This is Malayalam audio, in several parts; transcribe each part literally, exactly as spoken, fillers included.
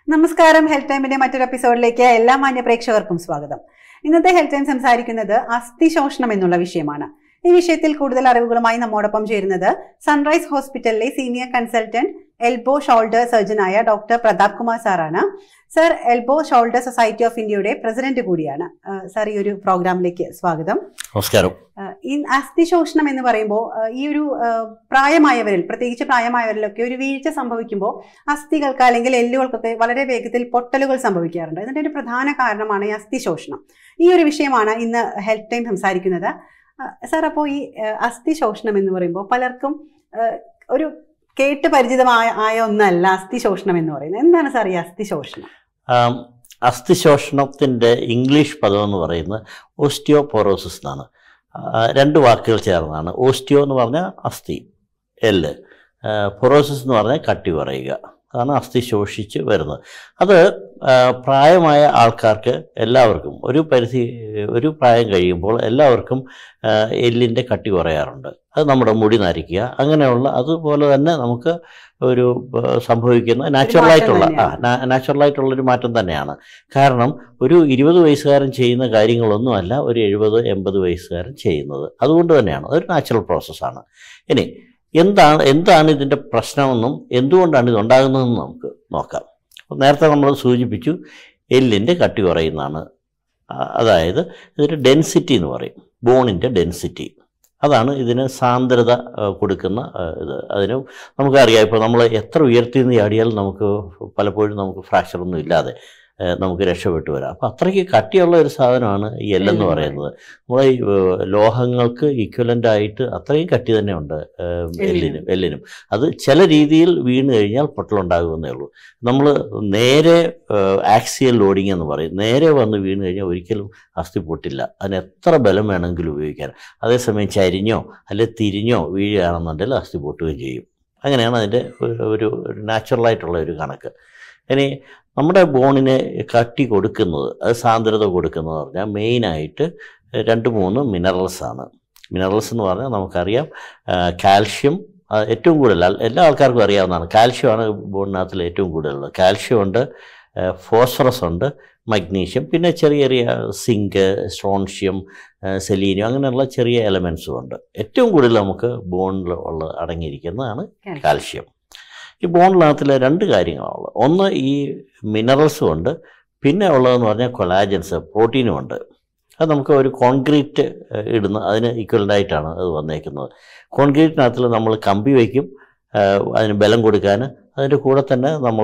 നമസ്കാരം. ഹെൽത്ത് ടൈമിന്റെ മറ്റൊരു എപ്പിസോഡിലേക്ക് എല്ലാ മാന്യ പ്രേക്ഷകർക്കും സ്വാഗതം. ഇന്നത്തെ ഹെൽത്ത് ടൈം സംസാരിക്കുന്നത് അസ്ഥിശോഷണം എന്നുള്ള വിഷയമാണ്. ഈ വിഷയത്തിൽ കൂടുതൽ അറിവുകളുമായി നമ്മോടൊപ്പം ചേരുന്നത് സൺറൈസ് ഹോസ്പിറ്റലിലെ സീനിയർ കൺസൾട്ടന്റ് എൽബോ ഷോൾഡർ സർജനായ ഡോക്ടർ പ്രതാപ് കുമാർ സാറാണ്. Sir elbow shoulder society of ഇന്ത്യയുടെ പ്രസിഡന്റ് കൂടിയാണ്. സർ, ഈ ഒരു പ്രോഗ്രാമിലേക്ക് സ്വാഗതം. നമസ്കാരം. ഈ അസ്ഥിശോഷണം എന്ന് പറയുമ്പോൾ ഈ ഒരു പ്രായമായവരിൽ, പ്രത്യേകിച്ച് പ്രായമായവരിലൊക്കെ ഒരു വീഴ്ച സംഭവിക്കുമ്പോൾ അസ്ഥികൾക്ക് അല്ലെങ്കിൽ എല്ലുകൾക്കൊക്കെ വളരെ വേഗത്തിൽ പൊട്ടലുകൾ സംഭവിക്കാറുണ്ട്. ഇതിന്റെ ഒരു പ്രധാന കാരണമാണ് ഈ അസ്ഥിശോഷണം. ഈ ഒരു വിഷയമാണ് ഇന്ന് ഹെൽത്ത് ടൈം സംസാരിക്കുന്നത്. സാർ, അപ്പോൾ ഈ അസ്ഥിശോഷണം എന്ന് പറയുമ്പോൾ പലർക്കും ഒരു കേട്ട് പരിചിതമായ ആയ ഒന്നല്ല അസ്ഥിശോഷണം എന്ന് പറയുന്നത്. എന്താണ് സാർ ഈ അസ്ഥിശോഷണം? അസ്ഥിശോഷണത്തിൻ്റെ ഇംഗ്ലീഷ് പദം എന്ന് പറയുന്നത് ഓസ്റ്റിയോപോറോസിസ് എന്നാണ്. രണ്ട് വാക്കുകൾ ചേർന്നാണ്. ഓസ്റ്റിയോ എന്ന് പറഞ്ഞാൽ അസ്ഥി, എല്ല്, പൊറോസിസ് എന്ന് പറഞ്ഞാൽ കട്ടി കുറയുക. അതാണ് അസ്ഥി ശോഷിച്ച് വരുന്നത്. അത് പ്രായമായ ആൾക്കാർക്ക് എല്ലാവർക്കും ഒരു പരിധി ഒരു പ്രായം കഴിയുമ്പോൾ എല്ലാവർക്കും എല്ലിൻ്റെ കട്ടി കുറയാറുണ്ട്. അത് നമ്മുടെ മുടി നരയ്ക്കുക, അങ്ങനെയുള്ള അതുപോലെ തന്നെ നമുക്ക് ഒരു സംഭവിക്കുന്ന നാച്ചുറലായിട്ടുള്ള ആ നാച്ചുറലായിട്ടുള്ളൊരു മാറ്റം തന്നെയാണ്. കാരണം ഒരു ഇരുപത് വയസ്സുകാരൻ ചെയ്യുന്ന കാര്യങ്ങളൊന്നുമല്ല ഒരു എഴുപത് എൺപത് വയസ്സുകാരൻ ചെയ്യുന്നത്. അതുകൊണ്ട് തന്നെയാണ് അതൊരു നാച്ചുറൽ പ്രോസസ്സാണ്. ഇനി എന്താണ് എന്താണ് ഇതിൻ്റെ പ്രശ്നമെന്നും എന്തുകൊണ്ടാണ് ഇതുണ്ടാകുന്നതെന്നും നമുക്ക് നോക്കാം. നേരത്തെ നമ്മൾ സൂചിപ്പിച്ചു, എല്ലിൻ്റെ കട്ടി കുറയുന്നതാണ്. അതായത് ഇതൊരു ഡെൻസിറ്റി എന്ന് പറയും, ബോണിൻ്റെ ഡെൻസിറ്റി. അതാണ് ഇതിന് സാന്ദ്രത കൊടുക്കുന്ന ഇത്. അതിന് നമുക്കറിയാം, ഇപ്പോൾ നമ്മൾ എത്ര ഉയർത്തി നിന്ന് ചാടിയാലും നമുക്ക് പലപ്പോഴും നമുക്ക് ഫ്രാക്ചറൊന്നും ഇല്ലാതെ നമുക്ക് രക്ഷപ്പെട്ടു വരാം. അപ്പം അത്രയ്ക്ക് കട്ടിയുള്ള ഒരു സാധനമാണ് ഈ എല്ലെന്ന് പറയുന്നത്. നമ്മളെ ഈ ലോഹങ്ങൾക്ക് ഈക്വലൻ്റായിട്ട് അത്രയും കട്ടി തന്നെ ഉണ്ട് എല്ലിനും എല്ലിനും അത് ചില രീതിയിൽ വീണ് കഴിഞ്ഞാൽ പൊട്ടലുണ്ടാകുമെന്നേ ഉള്ളൂ. നമ്മൾ നേരെ ആക്സിയൽ ലോഡിങ് എന്ന് പറയും, നേരെ വന്ന് വീണ് കഴിഞ്ഞാൽ ഒരിക്കലും അസ്ഥി പൊട്ടില്ല. അതിന് എത്ര ബലം വേണമെങ്കിലും ഉപയോഗിക്കാൻ. അതേസമയം ചരിഞ്ഞോ അല്ലെങ്കിൽ തിരിഞ്ഞോ വീഴുകയാണെന്നുണ്ടെങ്കിൽ അസ്ഥി പൊട്ടുകയും ചെയ്യും. അങ്ങനെയാണ് അതിൻ്റെ ഒരു നാച്ചുറലായിട്ടുള്ള ഒരു കണക്ക്. ഇനി നമ്മുടെ ബോണിന് കട്ടി കൊടുക്കുന്നത്, അത് സാന്ദ്രത കൊടുക്കുന്നത് പറഞ്ഞാൽ മെയിനായിട്ട് രണ്ട് മൂന്ന് മിനറൽസാണ്. മിനറൽസ് എന്ന് പറഞ്ഞാൽ നമുക്കറിയാം, കാൽഷ്യം ഏറ്റവും കൂടുതൽ എല്ലാ ആൾക്കാർക്കും അറിയാവുന്നതാണ്. കാൽഷ്യമാണ് ബോണിനകത്തിൽ ഏറ്റവും കൂടുതലുള്ളത്. കാൽഷ്യം ഉണ്ട്, ഫോസ്ഫറസ് ഉണ്ട്, മഗ്നീഷ്യം, പിന്നെ ചെറിയ ചെറിയ സിങ്ക്, സ്ട്രോൺഷ്യം, സെലീനിയം, അങ്ങനെയുള്ള ചെറിയ എലമെൻസും ഉണ്ട്. ഏറ്റവും കൂടുതൽ നമുക്ക് ബോണിൽ ഉള്ള അടങ്ങിയിരിക്കുന്നതാണ് കാൽഷ്യം. ഈ ബോണിനകത്തിൽ രണ്ട് കാര്യങ്ങളുള്ളത്. ഒന്ന് ഈ മിനറൽസും ഉണ്ട്, പിന്നെ ഉള്ളതെന്ന് പറഞ്ഞാൽ കൊളാജൻസ്, പ്രോട്ടീനും ഉണ്ട്. അത് നമുക്ക് ഒരു കോൺക്രീറ്റ് ഇടുന്ന അതിന് ഈക്വലൻ്റായിട്ടാണ് അത് വന്നേക്കുന്നത്. കോൺക്രീറ്റിനകത്തിൽ നമ്മൾ കമ്പി വയ്ക്കും അതിന് ബലം കൊടുക്കാൻ. അതിൻ്റെ കൂടെ തന്നെ നമ്മൾ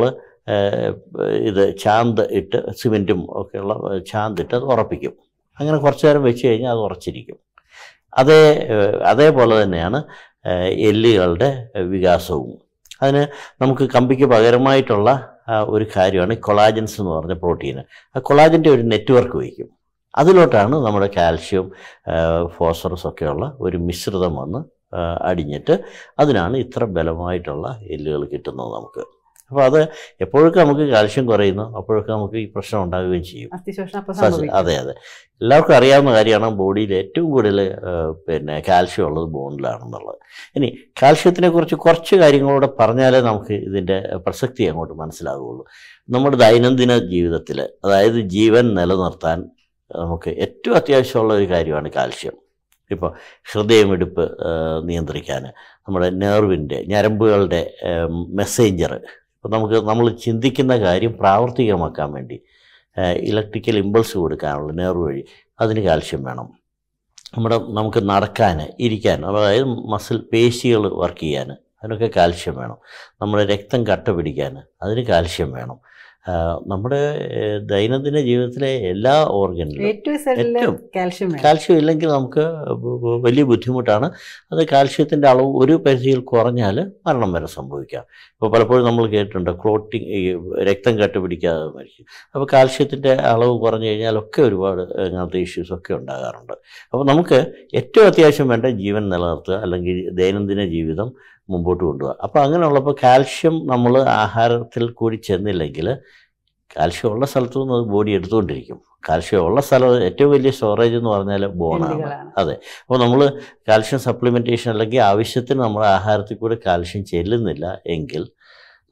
ഇത് ചാന്ത് ഇട്ട്, സിമെൻറ്റും ഒക്കെയുള്ള ചാന്തിട്ട് അത് ഉറപ്പിക്കും. അങ്ങനെ കുറച്ച് നേരം വെച്ച് കഴിഞ്ഞാൽ അത് ഉറച്ചിരിക്കും. അതേ അതേപോലെ തന്നെയാണ് എല്ലുകളുടെ വികാസവും. അതിന് നമുക്ക് കമ്പിക്ക് പകരമായിട്ടുള്ള ഒരു കാര്യമാണ് കൊളാജൻസ് എന്ന് പറഞ്ഞ പ്രോട്ടീൻ. ആ കൊളാജൻ്റെ ഒരു നെറ്റ്വർക്ക് വയ്ക്കും. അതിലോട്ടാണ് നമ്മുടെ കാൽഷ്യം, ഫോസ്ഫറസ് ഒക്കെയുള്ള ഒരു മിശ്രിതം വന്ന് അടിഞ്ഞിട്ട് അതിനാണ് ഇത്ര ബലമായിട്ടുള്ള എല്ലുകൾ കിട്ടുന്നത് നമുക്ക്. അപ്പോൾ അത് എപ്പോഴൊക്കെ നമുക്ക് കാൽഷ്യം കുറയുന്നു അപ്പോഴൊക്കെ നമുക്ക് ഈ പ്രശ്നം ഉണ്ടാകുകയും ചെയ്യും. അതെ അതെ എല്ലാവർക്കും അറിയാവുന്ന കാര്യമാണ്, ബോഡിയിൽ ഏറ്റവും കൂടുതൽ പിന്നെ കാൽഷ്യം ഉള്ളത് ബോണിലാണെന്നുള്ളത്. ഇനി കാൽഷ്യത്തിനെ കുറിച്ച് കുറച്ച് കാര്യങ്ങളൂടെ പറഞ്ഞാലേ നമുക്ക് ഇതിൻ്റെ പ്രസക്തി അങ്ങോട്ട് മനസ്സിലാകുള്ളൂ. നമ്മുടെ ദൈനംദിന ജീവിതത്തിൽ, അതായത് ജീവൻ നിലനിർത്താൻ നമുക്ക് ഏറ്റവും അത്യാവശ്യമുള്ള ഒരു കാര്യമാണ് കാൽഷ്യം. ഇപ്പോൾ ഹൃദയമിടിപ്പ് നിയന്ത്രിക്കാൻ, നമ്മുടെ നെർവിൻ്റെ ഞരമ്പുകളുടെ മെസ്സേഞ്ചർ, ഇപ്പോൾ നമുക്ക് നമ്മൾ ചിന്തിക്കുന്ന കാര്യം പ്രാവർത്തികമാക്കാൻ വേണ്ടി ഇലക്ട്രിക്കൽ ഇമ്പൾസ് കൊടുക്കാനുള്ള നെർവ് വഴി അതിന് കാൽഷ്യം വേണം. നമ്മുടെ നമുക്ക് നടക്കാൻ, ഇരിക്കാൻ, അതായത് മസിൽ പേശികൾ വർക്ക് ചെയ്യാൻ അതിനൊക്കെ കാൽഷ്യം വേണം. നമ്മുടെ രക്തം കട്ട പിടിക്കാൻ അതിന് കാൽഷ്യം വേണം. നമ്മുടെ ദൈനംദിന ജീവിതത്തിലെ എല്ലാ ഓർഗനിലും ഏറ്റവും കാൽഷ്യം ഇല്ലെങ്കിൽ നമുക്ക് വലിയ ബുദ്ധിമുട്ടാണ്. അത് കാൽഷ്യത്തിൻ്റെ അളവ് ഒരു പരിധിയിൽ കുറഞ്ഞാൽ മരണം വരെ സംഭവിക്കാം. ഇപ്പോൾ പലപ്പോഴും നമ്മൾ കേട്ടിട്ടുണ്ട് ക്ലോട്ടിങ്, രക്തം കട്ടുപിടിക്കാതെ മരിക്കും. അപ്പോൾ കാൽഷ്യത്തിൻ്റെ അളവ് കുറഞ്ഞു കഴിഞ്ഞാലൊക്കെ ഒരുപാട് അങ്ങനത്തെ ഇഷ്യൂസൊക്കെ ഉണ്ടാകാറുണ്ട്. അപ്പോൾ നമുക്ക് ഏറ്റവും അത്യാവശ്യം വേണ്ട ജീവൻ നിലനിർത്തുക, അല്ലെങ്കിൽ ദൈനംദിന ജീവിതം മുമ്പോട്ട് കൊണ്ടുപോകുക. അപ്പോൾ അങ്ങനെയുള്ളപ്പോൾ കാൽഷ്യം നമ്മൾ ആഹാരത്തിൽ കൂടി ചെന്നില്ലെങ്കിൽ കാൽഷ്യം ഉള്ള സ്ഥലത്തു നിന്ന് അത് ബോഡി എടുത്തുകൊണ്ടിരിക്കും. കാൽഷ്യം ഉള്ള സ്ഥലം ഏറ്റവും വലിയ സ്റ്റോറേജ് എന്ന് പറഞ്ഞാൽ ബോണാണ്. അതെ. അപ്പോൾ നമ്മൾ കാൽഷ്യം സപ്ലിമെൻറ്റേഷൻ അല്ലെങ്കിൽ ആവശ്യത്തിന് നമ്മുടെ ആഹാരത്തിൽ കൂടെ കാൽഷ്യം ചെല്ലുന്നില്ല എങ്കിൽ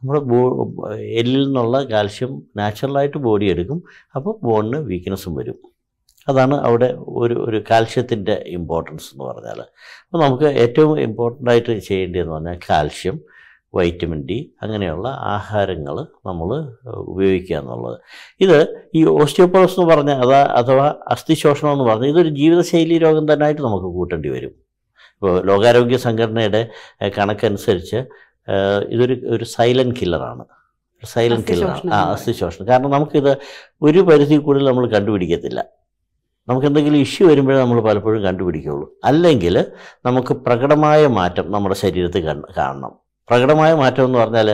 നമ്മുടെ ബോ എല്ലിൽ നിന്നുള്ള കാൽഷ്യം നാച്ചുറലായിട്ട് ബോഡി എടുക്കും. അപ്പോൾ ബോണിന് വീക്ക്നെസ്സും വരും. അതാണ് അവിടെ ഒരു ഒരു കാൽഷ്യത്തിൻ്റെ ഇമ്പോർട്ടൻസ് എന്ന് പറഞ്ഞാൽ. അപ്പോൾ നമുക്ക് ഏറ്റവും ഇമ്പോർട്ടൻ്റ് ആയിട്ട് ചെയ്യേണ്ടതെന്ന് പറഞ്ഞാൽ കാൽഷ്യം, വൈറ്റമിൻ ഡി അങ്ങനെയുള്ള ആഹാരങ്ങൾ നമ്മൾ ഉപയോഗിക്കുക എന്നുള്ളത്. ഇത് ഈ ഓസ്റ്റിയോപോറോസിസ് എന്ന് പറഞ്ഞാൽ അതാ അഥവാ അസ്ഥിശോഷണം എന്ന് പറഞ്ഞാൽ ഇതൊരു ജീവിതശൈലി രോഗം തന്നെയായിട്ട് നമുക്ക് കൂട്ടേണ്ടി വരും. ഇപ്പോൾ ലോകാരോഗ്യ സംഘടനയുടെ കണക്കനുസരിച്ച് ഇതൊരു ഒരു സൈലൻറ്റ് കില്ലറാണ്. സൈലൻറ്റ് കില്ലറാണ് ആ അസ്ഥിശോഷണം. കാരണം നമുക്കിത് ഒരു പരിധി കൂടുതൽ നമ്മൾ കണ്ടുപിടിക്കത്തില്ല. നമുക്ക് എന്തെങ്കിലും ഇഷ്യൂ വരുമ്പോഴേ നമ്മൾ പലപ്പോഴും കണ്ടുപിടിക്കുകയുള്ളൂ. അല്ലെങ്കിൽ നമുക്ക് പ്രകടമായ മാറ്റം നമ്മുടെ ശരീരത്തിൽ കാണണം. പ്രകടമായ മാറ്റം എന്ന് പറഞ്ഞാൽ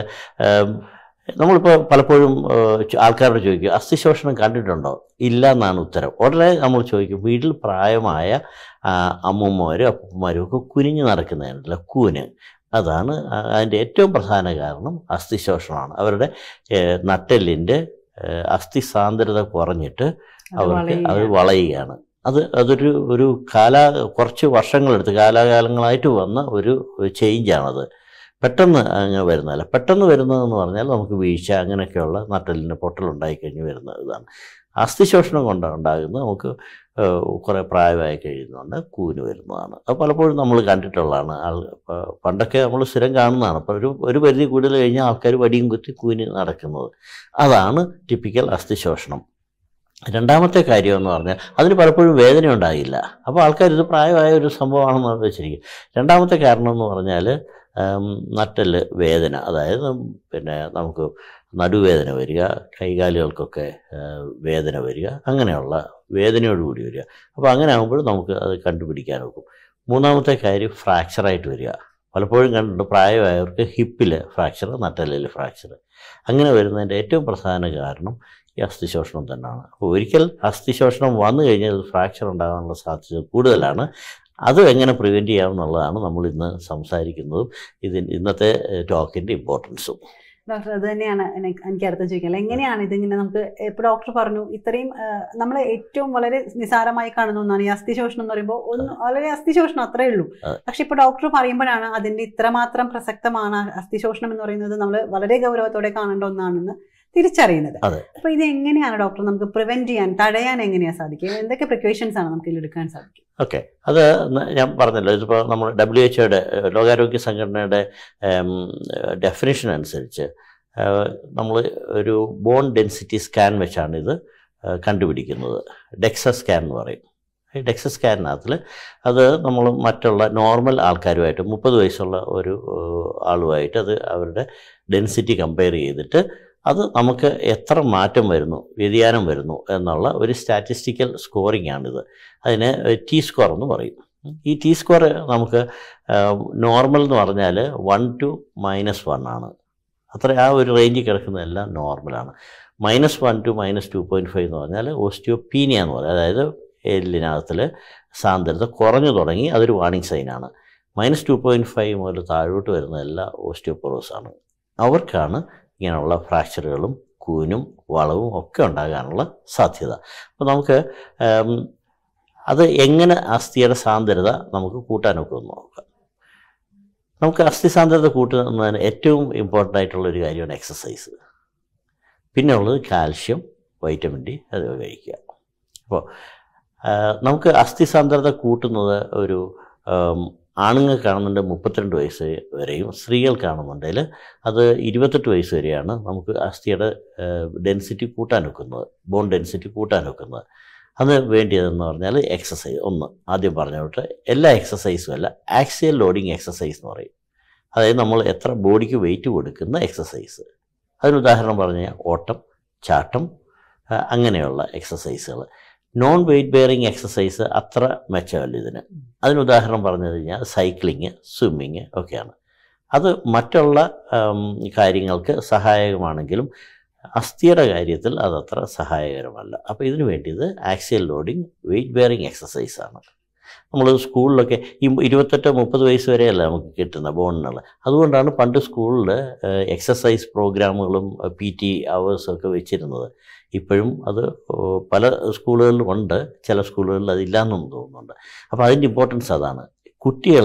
നമ്മളിപ്പോൾ പലപ്പോഴും ആൾക്കാരോട് ചോദിക്കും അസ്ഥിശോഷണം കണ്ടിട്ടുണ്ടോ? ഇല്ല എന്നാണ് ഉത്തരം. ഉടനെ നമ്മൾ ചോദിക്കും വീട്ടിൽ പ്രായമായ അമ്മൂമ്മമാരും അപ്പൂപ്പന്മാരും ഒക്കെ കുനിഞ്ഞ് നടക്കുന്നതിനല്ല കൂന്. അതാണ് അതിൻ്റെ ഏറ്റവും പ്രധാന കാരണം അസ്ഥിശോഷണമാണ്. അവരുടെ നട്ടെല്ലിൻ്റെ അസ്ഥി സാന്ദ്രത കുറഞ്ഞിട്ട് അവർക്ക് അത് വളയുകയാണ്. അത് അതൊരു ഒരു കാലാ കുറച്ച് വർഷങ്ങളെടുത്ത് കാലാകാലങ്ങളായിട്ട് വന്ന ഒരു ചേഞ്ചാണത്. പെട്ടെന്ന് അങ്ങ് വരുന്നതല്ല. പെട്ടെന്ന് വരുന്നതെന്ന് പറഞ്ഞാൽ നമുക്ക് വീഴ്ച അങ്ങനെയൊക്കെയുള്ള നട്ടെല്ലിന് പൊട്ടലുണ്ടായിക്കഴിഞ്ഞ് വരുന്ന ഇതാണ്. അസ്ഥിശോഷണം കൊണ്ട് ഉണ്ടാകുന്നത് നമുക്ക് കുറേ പ്രായമായി കഴിയുന്നുണ്ട് കൂന് വരുന്നതാണ്. അത് പലപ്പോഴും നമ്മൾ കണ്ടിട്ടുള്ളതാണ്. ആൾ പണ്ടൊക്കെ നമ്മൾ സ്ഥിരം കാണുന്നതാണ്. അപ്പോൾ ഒരു ഒരു പരിധി കൂടുതൽ കഴിഞ്ഞാൽ ആൾക്കാർ വടിയും കുത്തി കൂന് നടക്കുന്നത്. അതാണ് ടിപ്പിക്കൽ അസ്ഥിശോഷണം. രണ്ടാമത്തെ കാര്യം എന്ന് പറഞ്ഞാൽ അതിന് പലപ്പോഴും വേദന ഉണ്ടാകില്ല. അപ്പോൾ ആൾക്കാർ ഇത് പ്രായമായ ഒരു സംഭവമാണെന്ന് വെച്ചിരിക്കും. രണ്ടാമത്തെ കാരണം എന്ന് പറഞ്ഞാൽ നട്ടെല്ല് വേദന, അതായത് പിന്നെ നമുക്ക് നടുവേദന വരിക, കൈകാലുകൾക്കൊക്കെ വേദന വരിക, അങ്ങനെയുള്ള വേദനയോടുകൂടി വരിക. അപ്പോൾ അങ്ങനെ ആകുമ്പോൾ നമുക്ക് അത് കണ്ടുപിടിക്കാൻ നോക്കും. മൂന്നാമത്തെ കാര്യം ഫ്രാക്ചറായിട്ട് വരിക. പലപ്പോഴും കണ്ടിട്ടുണ്ട് പ്രായമായവർക്ക് ഹിപ്പിൽ ഫ്രാക്ചർ, നട്ടെല്ലിൽ ഫ്രാക്ചർ. അങ്ങനെ വരുന്നതിൻ്റെ ഏറ്റവും പ്രധാന കാരണം ഈ അസ്ഥിശോഷണം തന്നെയാണ്. അപ്പോൾ ഒരിക്കൽ അസ്ഥിശോഷണം വന്നു കഴിഞ്ഞാൽ ഫ്രാക്ചർ ഉണ്ടാകാനുള്ള സാധ്യത കൂടുതലാണ്. അത് എങ്ങനെ പ്രിവെൻറ്റ് ചെയ്യാമെന്നുള്ളതാണ് നമ്മൾ ഇന്ന് സംസാരിക്കുന്നതും ഇതിന് ഇന്നത്തെ ടോക്കിൻ്റെ ഇമ്പോർട്ടൻസും. ഡോക്ടർ, അത് തന്നെയാണ് എനിക്ക് അടുത്ത് ചോദിക്കാൻ. എങ്ങനെയാണ് ഇതിങ്ങനെ നമുക്ക് ഇപ്പോൾ ഡോക്ടർ പറഞ്ഞു ഇത്രയും നമ്മൾ ഏറ്റവും വളരെ നിസാരമായി കാണുന്ന ഒന്നാണ് ഈ അസ്ഥിശോഷണം എന്ന് പറയുമ്പോൾ. ഒന്ന് വളരെ അസ്ഥിശോഷണം അത്രേ ഉള്ളൂ. പക്ഷെ ഇപ്പോൾ ഡോക്ടർ പറയുമ്പോഴാണ് അതിൻ്റെ ഇത്രമാത്രം പ്രസക്തമാണ് അസ്ഥിശോഷണം എന്ന് പറയുന്നത്, നമ്മൾ വളരെ ഗൗരവത്തോടെ കാണേണ്ട ഒന്നാണെന്ന് തിരിച്ചറിയുന്നത്. അപ്പൊ ഇത് എങ്ങനെയാണ് ഡോക്ടർ നമുക്ക് പ്രിവെന്റ് ചെയ്യാൻ, തടയാൻ എങ്ങനെയാ സാധിക്കുക? എന്തൊക്കെ പ്രിക്കോഷൻസ് ആണ് നമുക്ക് ഇതിൽ എടുക്കാൻ സാധിക്കും? ഓക്കെ, അത് ഞാൻ പറഞ്ഞല്ലോ. ഇതിപ്പോൾ നമ്മൾ ഡബ്ല്യു എച്ച് ഒയുടെ ലോകാരോഗ്യ സംഘടനയുടെ ഡെഫിനിഷൻ അനുസരിച്ച് നമ്മൾ ഒരു ബോൺ ഡെൻസിറ്റി സ്കാൻ വെച്ചാണ് ഇത് കണ്ടുപിടിക്കുന്നത്. ഡെക്സ സ്കാൻ എന്ന് പറയും. ഈ ഡെക്സ സ്കാനിനകത്തിൽ അത് നമ്മൾ മറ്റുള്ള നോർമൽ ആൾക്കാരുമായിട്ട് മുപ്പത് വയസ്സുള്ള ഒരു ആളുമായിട്ട് അത് അവരുടെ ഡെൻസിറ്റി കമ്പയർ ചെയ്തിട്ട് അത് നമുക്ക് എത്ര മാറ്റം വരുന്നു, വ്യതിയാനം വരുന്നു എന്നുള്ള ഒരു സ്റ്റാറ്റിസ്റ്റിക്കൽ സ്കോറിംഗ് ആണിത്. അതിന് ടി സ്കോർ എന്ന് പറയും. ഈ ടി സ്കോർ നമുക്ക് നോർമൽ എന്ന് പറഞ്ഞാൽ വൺ ടു മൈനസ് വൺ ആണ്. അത്ര ആ ഒരു റേഞ്ചിൽ കിടക്കുന്നതെല്ലാം നോർമലാണ്. Minus one to minus two point five എന്ന് പറഞ്ഞാൽ ഓസ്റ്റിയോപീനിയ എന്ന് പറയും. അതായത് എല്ലിനകത്തിൽ സാന്ദ്രത കുറഞ്ഞു തുടങ്ങി, അതൊരു വാർണിംഗ് സൈനാണ്. മൈനസ് ടു പോയിൻറ്റ് ഫൈവ് മുതൽ താഴോട്ട് വരുന്നതെല്ലാം ഓസ്റ്റിയോപോറോസാണ്. അവർക്കാണ് ഇങ്ങനെയുള്ള ഫ്രാക്ചറുകളും കൂനും വളവും ഒക്കെ ഉണ്ടാകാനുള്ള സാധ്യത. അപ്പോൾ നമുക്ക് അത് എങ്ങനെ അസ്ഥിയുടെ സാന്ദ്രത നമുക്ക് കൂട്ടാനൊക്കെ ഒന്ന് നോക്കാം. നമുക്ക് അസ്ഥി സാന്ദ്രത കൂട്ടുന്നതിന് ഏറ്റവും ഇമ്പോർട്ടൻ്റ് ആയിട്ടുള്ള ഒരു കാര്യമാണ് എക്സസൈസ്. പിന്നെ ഉള്ളത് കാൽഷ്യം, വൈറ്റമിൻ ഡി അത് കഴിക്കുക. അപ്പോൾ നമുക്ക് അസ്ഥി സാന്ദ്രത കൂട്ടുന്നത് ഒരു ആണുങ്ങൾ കാണുന്നുണ്ട് മുപ്പത്തിരണ്ട് വയസ്സ് വരെയും, സ്ത്രീകൾ കാണുന്നുണ്ടെങ്കിൽ അത് ഇരുപത്തെട്ട് വയസ്സ് വരെയാണ് നമുക്ക് അസ്ഥിയുടെ ഡെൻസിറ്റി കൂട്ടാൻ വെക്കുന്നത്, ബോൺ ഡെൻസിറ്റി കൂട്ടാൻ വെക്കുന്നത്. അത് വേണ്ടിയതെന്ന് പറഞ്ഞാൽ എക്സസൈസ്. ഒന്ന് ആദ്യം പറഞ്ഞോട്ട് എല്ലാ എക്സസൈസും അല്ല, ആക്സിയൽ ലോഡിങ് എക്സസൈസ് എന്ന് പറയും. അതായത് നമ്മൾ എത്ര ബോഡിക്ക് വെയിറ്റ് കൊടുക്കുന്ന എക്സസൈസ്. അതിനുദാഹരണം പറഞ്ഞു കഴിഞ്ഞാൽ ഓട്ടം, ചാട്ടം, അങ്ങനെയുള്ള എക്സസൈസുകൾ. നോൺ വെയ്റ്റ് ബെയറിങ് എക്സസൈസ് അത്ര മെച്ചമല്ല ഇതിന്. അതിനുദാഹരണം പറഞ്ഞു കഴിഞ്ഞാൽ സൈക്ലിങ്, സ്വിമ്മിങ് ഒക്കെയാണ്. അത് മറ്റുള്ള കാര്യങ്ങൾക്ക് സഹായകമാണെങ്കിലും അസ്ഥിയുടെ കാര്യത്തിൽ അതത്ര സഹായകരമല്ല. അപ്പോൾ ഇതിനു വേണ്ടിയത് ആക്സിയൽ ലോഡിങ് വെയ്റ്റ് ബെയറിങ് എക്സസൈസാണ്. നമ്മൾ സ്കൂളിലൊക്കെ ഈ ഇരുപത്തെട്ട് മുപ്പത് വയസ്സ് വരെയല്ല നമുക്ക് കിട്ടുന്ന ബോണിനുള്ള. അതുകൊണ്ടാണ് പണ്ട് സ്കൂളിൽ എക്സസൈസ് പ്രോഗ്രാമുകളും പി ടി അവേഴ്സും ഒക്കെ വെച്ചിരുന്നത്. ഇപ്പോഴും അത് പല സ്കൂളുകളിലും ഉണ്ട്, ചില സ്കൂളുകളിൽ അതില്ലാന്നും തോന്നുന്നുണ്ട്. അപ്പോൾ അതിൻ്റെ ഇമ്പോർട്ടൻസ് അതാണ്. കുട്ടികൾ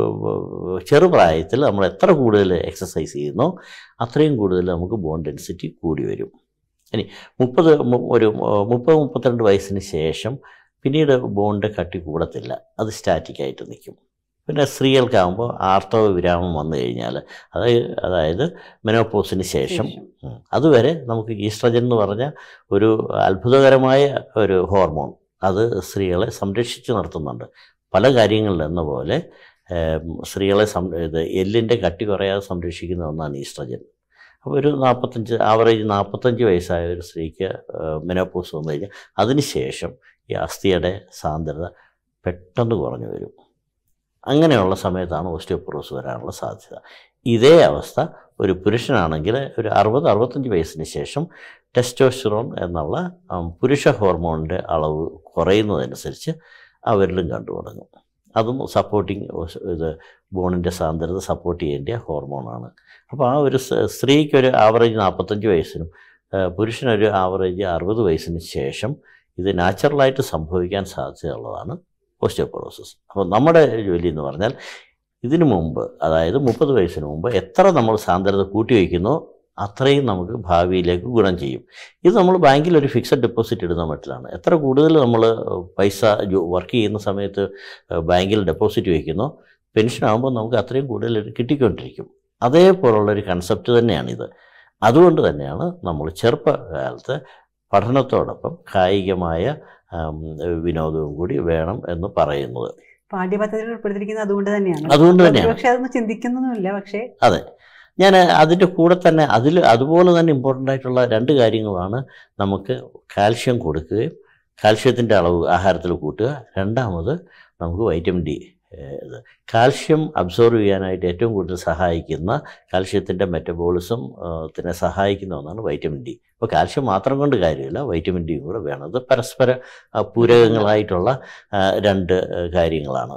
ചെറുപ്രായത്തിൽ നമ്മൾ എത്ര കൂടുതൽ എക്സസൈസ് ചെയ്യുന്നോ അത്രയും കൂടുതൽ നമുക്ക് ബോൺ ഡെൻസിറ്റി കൂടി വരും. ഇനി മുപ്പത് ഒരു മുപ്പത് മുപ്പത്തിരണ്ട് വയസ്സിന് ശേഷം പിന്നീട് ബോണിൻ്റെ കട്ടി കൂടത്തില്ല, അത് സ്റ്റാറ്റിക്കായിട്ട് നിൽക്കും. പിന്നെ സ്ത്രീകൾക്കാകുമ്പോൾ ആർത്തവ വിരാമം വന്നു കഴിഞ്ഞാൽ അതായത് അതായത് മെനോപോസിന് ശേഷം അതുവരെ നമുക്ക് ഈസ്ട്രജൻ എന്ന് പറഞ്ഞ ഒരു അത്ഭുതകരമായ ഒരു ഹോർമോൺ അത് സ്ത്രീകളെ സംരക്ഷിച്ച് നിർത്തുന്നുണ്ട്. പല കാര്യങ്ങളിൽ എന്ന പോലെ സ്ത്രീകളെ സം ഇത് എല്ലിൻ്റെ കട്ടി കുറയാതെ സംരക്ഷിക്കുന്ന ഒന്നാണ് ഈസ്ട്രജൻ. അപ്പോൾ ഒരു നാൽപ്പത്തഞ്ച് ആവറേജ് നാൽപ്പത്തഞ്ച് വയസ്സായ ഒരു സ്ത്രീക്ക് മെനോപോസ് വന്നു കഴിഞ്ഞാൽ അതിന് ശേഷം ഈ അസ്ഥിയുടെ സാന്ദ്രത പെട്ടെന്ന് കുറഞ്ഞു വരും. അങ്ങനെയുള്ള സമയത്താണ് ഓസ്റ്റിയോപൊറോസ് വരാനുള്ള സാധ്യത. ഇതേ അവസ്ഥ ഒരു പുരുഷനാണെങ്കിൽ ഒരു അറുപത് അറുപത്തഞ്ച് വയസ്സിന് ശേഷം ടെസ്റ്റോസ്റ്ററോൺ എന്നുള്ള പുരുഷ ഹോർമോണിൻ്റെ അളവ് കുറയുന്നതനുസരിച്ച് അവരിലും കണ്ടു തുടങ്ങും. അതും സപ്പോർട്ടിങ് ഇത് ബോണിൻ്റെ സാന്ദ്രത സപ്പോർട്ട് ചെയ്യേണ്ട ഹോർമോണാണ്. അപ്പോൾ ആ ഒരു സ്ത്രീക്കൊരു ആവറേജ് നാൽപ്പത്തഞ്ച് വയസ്സിനും പുരുഷനൊരു ആവറേജ് അറുപത് വയസ്സിന് ശേഷം ഇത് നാച്ചുറലായിട്ട് സംഭവിക്കാൻ സാധ്യതയുള്ളതാണ് ഓസ്റ്റിയോപൊറോസിസ്. അപ്പോൾ നമ്മുടെ ജോലി എന്ന് പറഞ്ഞാൽ ഇതിനു മുമ്പ് അതായത് മുപ്പത് വയസ്സിന് മുമ്പ് എത്ര നമ്മൾ സാന്ദ്രത കൂട്ടി വയ്ക്കുന്നോ അത്രയും നമുക്ക് ഭാവിയിലേക്ക് ഗുണം ചെയ്യും. ഇത് നമ്മൾ ബാങ്കിൽ ഒരു ഫിക്സഡ് ഡെപ്പോസിറ്റ് ഇടുന്ന മട്ടിലാണ്. എത്ര കൂടുതൽ നമ്മൾ പൈസ വർക്ക് ചെയ്യുന്ന സമയത്ത് ബാങ്കിൽ ഡെപ്പോസിറ്റ് വയ്ക്കുന്നോ പെൻഷനാകുമ്പോൾ നമുക്ക് അത്രയും കൂടുതൽ കിട്ടിക്കൊണ്ടിരിക്കും. അതേപോലുള്ളൊരു കൺസെപ്റ്റ് തന്നെയാണിത്. അതുകൊണ്ട് തന്നെയാണ് നമ്മൾ ചെറുപ്പകാലത്ത് പഠനത്തോടൊപ്പം കായികമായ വിനോദവും കൂടി വേണം എന്ന് പറയുന്നത്. പാഠ്യപദ്ധതിയിൽ ഉൾപ്പെടുത്തിയിരിക്കുന്നത് അതുകൊണ്ട് തന്നെയാണ്. അതുകൊണ്ട് തന്നെയാണ്. പക്ഷെ അതൊന്നും ചിന്തിക്കുന്നൊന്നുമില്ല. പക്ഷേ അതെ, ഞാൻ അതിൻ്റെ കൂടെ തന്നെ അതിൽ അതുപോലെ തന്നെ ഇമ്പോർട്ടൻ്റ് ആയിട്ടുള്ള രണ്ട് കാര്യങ്ങളാണ് നമുക്ക് കാൽഷ്യം കൊടുക്കുകയും കാൽഷ്യത്തിൻ്റെ അളവ് ആഹാരത്തിൽ കൂട്ടുക. രണ്ടാമത് നമുക്ക് വൈറ്റമിൻ ഡി. ഇത് കാൽഷ്യം അബ്സോർവ് ചെയ്യാനായിട്ട് ഏറ്റവും കൂടുതൽ സഹായിക്കുന്ന കാൽഷ്യത്തിൻ്റെ മെറ്റബോളിസം ത്തിനെ സഹായിക്കുന്ന ഒന്നാണ് വൈറ്റമിൻ ഡി. അപ്പോൾ കാൽഷ്യം മാത്രം കൊണ്ട് കാര്യമില്ല, വൈറ്റമിൻ ഡിയും കൂടെ വേണം. അത് പരസ്പര പൂരകങ്ങളായിട്ടുള്ള രണ്ട് കാര്യങ്ങളാണ്.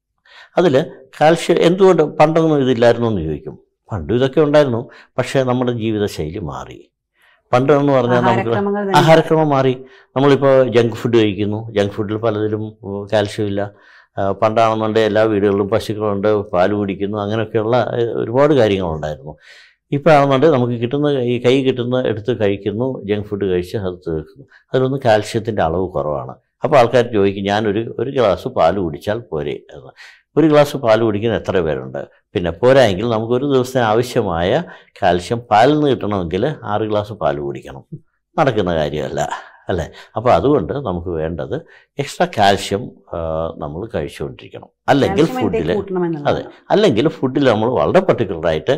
അതിൽ കാൽഷ്യം എന്തുകൊണ്ട് പണ്ടൊന്നും ഇതില്ലായിരുന്നു എന്ന് ചോദിക്കും. പണ്ടും ഇതൊക്കെ ഉണ്ടായിരുന്നു, പക്ഷേ നമ്മുടെ ജീവിതശൈലി മാറി. പണ്ടെന്ന് പറഞ്ഞാൽ നമുക്ക് ആഹാരക്രമം മാറി. നമ്മളിപ്പോൾ ജങ്ക് ഫുഡ് കഴിക്കുന്നു. ജങ്ക് ഫുഡിൽ പലതിലും കാൽഷ്യം ഇല്ല. പണ്ടാണെന്നുണ്ടെങ്കിൽ എല്ലാ വീടുകളിലും പശുക്കളുണ്ട്, പാല് കുടിക്കുന്നു, അങ്ങനെയൊക്കെയുള്ള ഒരുപാട് കാര്യങ്ങളുണ്ടായിരുന്നു. ഇപ്പോൾ ആണെന്നുണ്ടെങ്കിൽ നമുക്ക് കിട്ടുന്ന ഈ കൈ കിട്ടുന്ന എടുത്ത് കഴിക്കുന്നു, ജങ്ക് ഫുഡ് കഴിച്ച് അത് തീർക്കുന്നു. അതിലൊന്നും കാൽഷ്യത്തിൻ്റെ അളവ് കുറവാണ്. അപ്പോൾ ആൾക്കാർ ചോദിക്കും, ഞാനൊരു ഒരു ഗ്ലാസ് പാല് കുടിച്ചാൽ പോരെ എന്ന്. ഒരു ഗ്ലാസ് പാല് കുടിക്കുന്ന എത്ര പേരുണ്ട്? പിന്നെ പോരായെങ്കിൽ നമുക്കൊരു ദിവസത്തിന് ആവശ്യമായ കാൽഷ്യം പാലിൽ നിന്ന് കിട്ടണമെങ്കിൽ ആറ് ഗ്ലാസ് പാല് കുടിക്കണം. നടക്കുന്ന കാര്യമല്ല അല്ലേ? അപ്പോൾ അതുകൊണ്ട് നമുക്ക് വേണ്ടത് എക്സ്ട്രാ കാൽഷ്യം നമ്മൾ കഴിച്ചുകൊണ്ടിരിക്കണം. അല്ലെങ്കിൽ ഫുഡിൽ അതെ അല്ലെങ്കിൽ ഫുഡിൽ നമ്മൾ വളരെ പർട്ടിക്കുലറായിട്ട്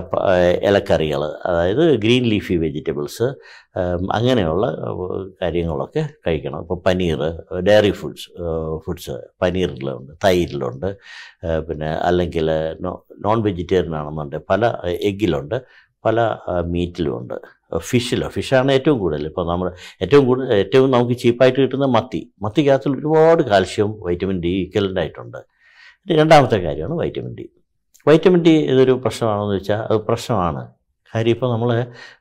ഇലക്കറികൾ, അതായത് ഗ്രീൻ ലീഫി വെജിറ്റബിൾസ്, അങ്ങനെയുള്ള കാര്യങ്ങളൊക്കെ കഴിക്കണം. ഇപ്പോൾ പനീർ, ഡയറി ഫുഡ്സ് ഫുഡ്സ് പനീറിലുണ്ട്, തൈരിലുണ്ട്, പിന്നെ അല്ലെങ്കിൽ നോൺ വെജിറ്റേറിയൻ ആണെന്നുണ്ടെങ്കിൽ പല എഗ്ഗിലുണ്ട്, പല മീറ്റിലുമുണ്ട്. ഫിഷിലോ ഫിഷാണ് ഏറ്റവും കൂടുതൽ. ഇപ്പോൾ നമ്മൾ ഏറ്റവും കൂടുതൽ ഏറ്റവും നമുക്ക് ചീപ്പായിട്ട് കിട്ടുന്ന മത്തി. മത്തിക്കകത്തിൽ ഒരുപാട് കാൽഷ്യം വൈറ്റമിൻ ഡി ഈക്വലൻ്റ് ആയിട്ടുണ്ട്. രണ്ടാമത്തെ കാര്യമാണ് വൈറ്റമിൻ ഡി. വൈറ്റമിൻ ഡി ഇതൊരു പ്രശ്നമാണെന്ന് വെച്ചാൽ അത് പ്രശ്നമാണ്. കാര്യം ഇപ്പോൾ നമ്മൾ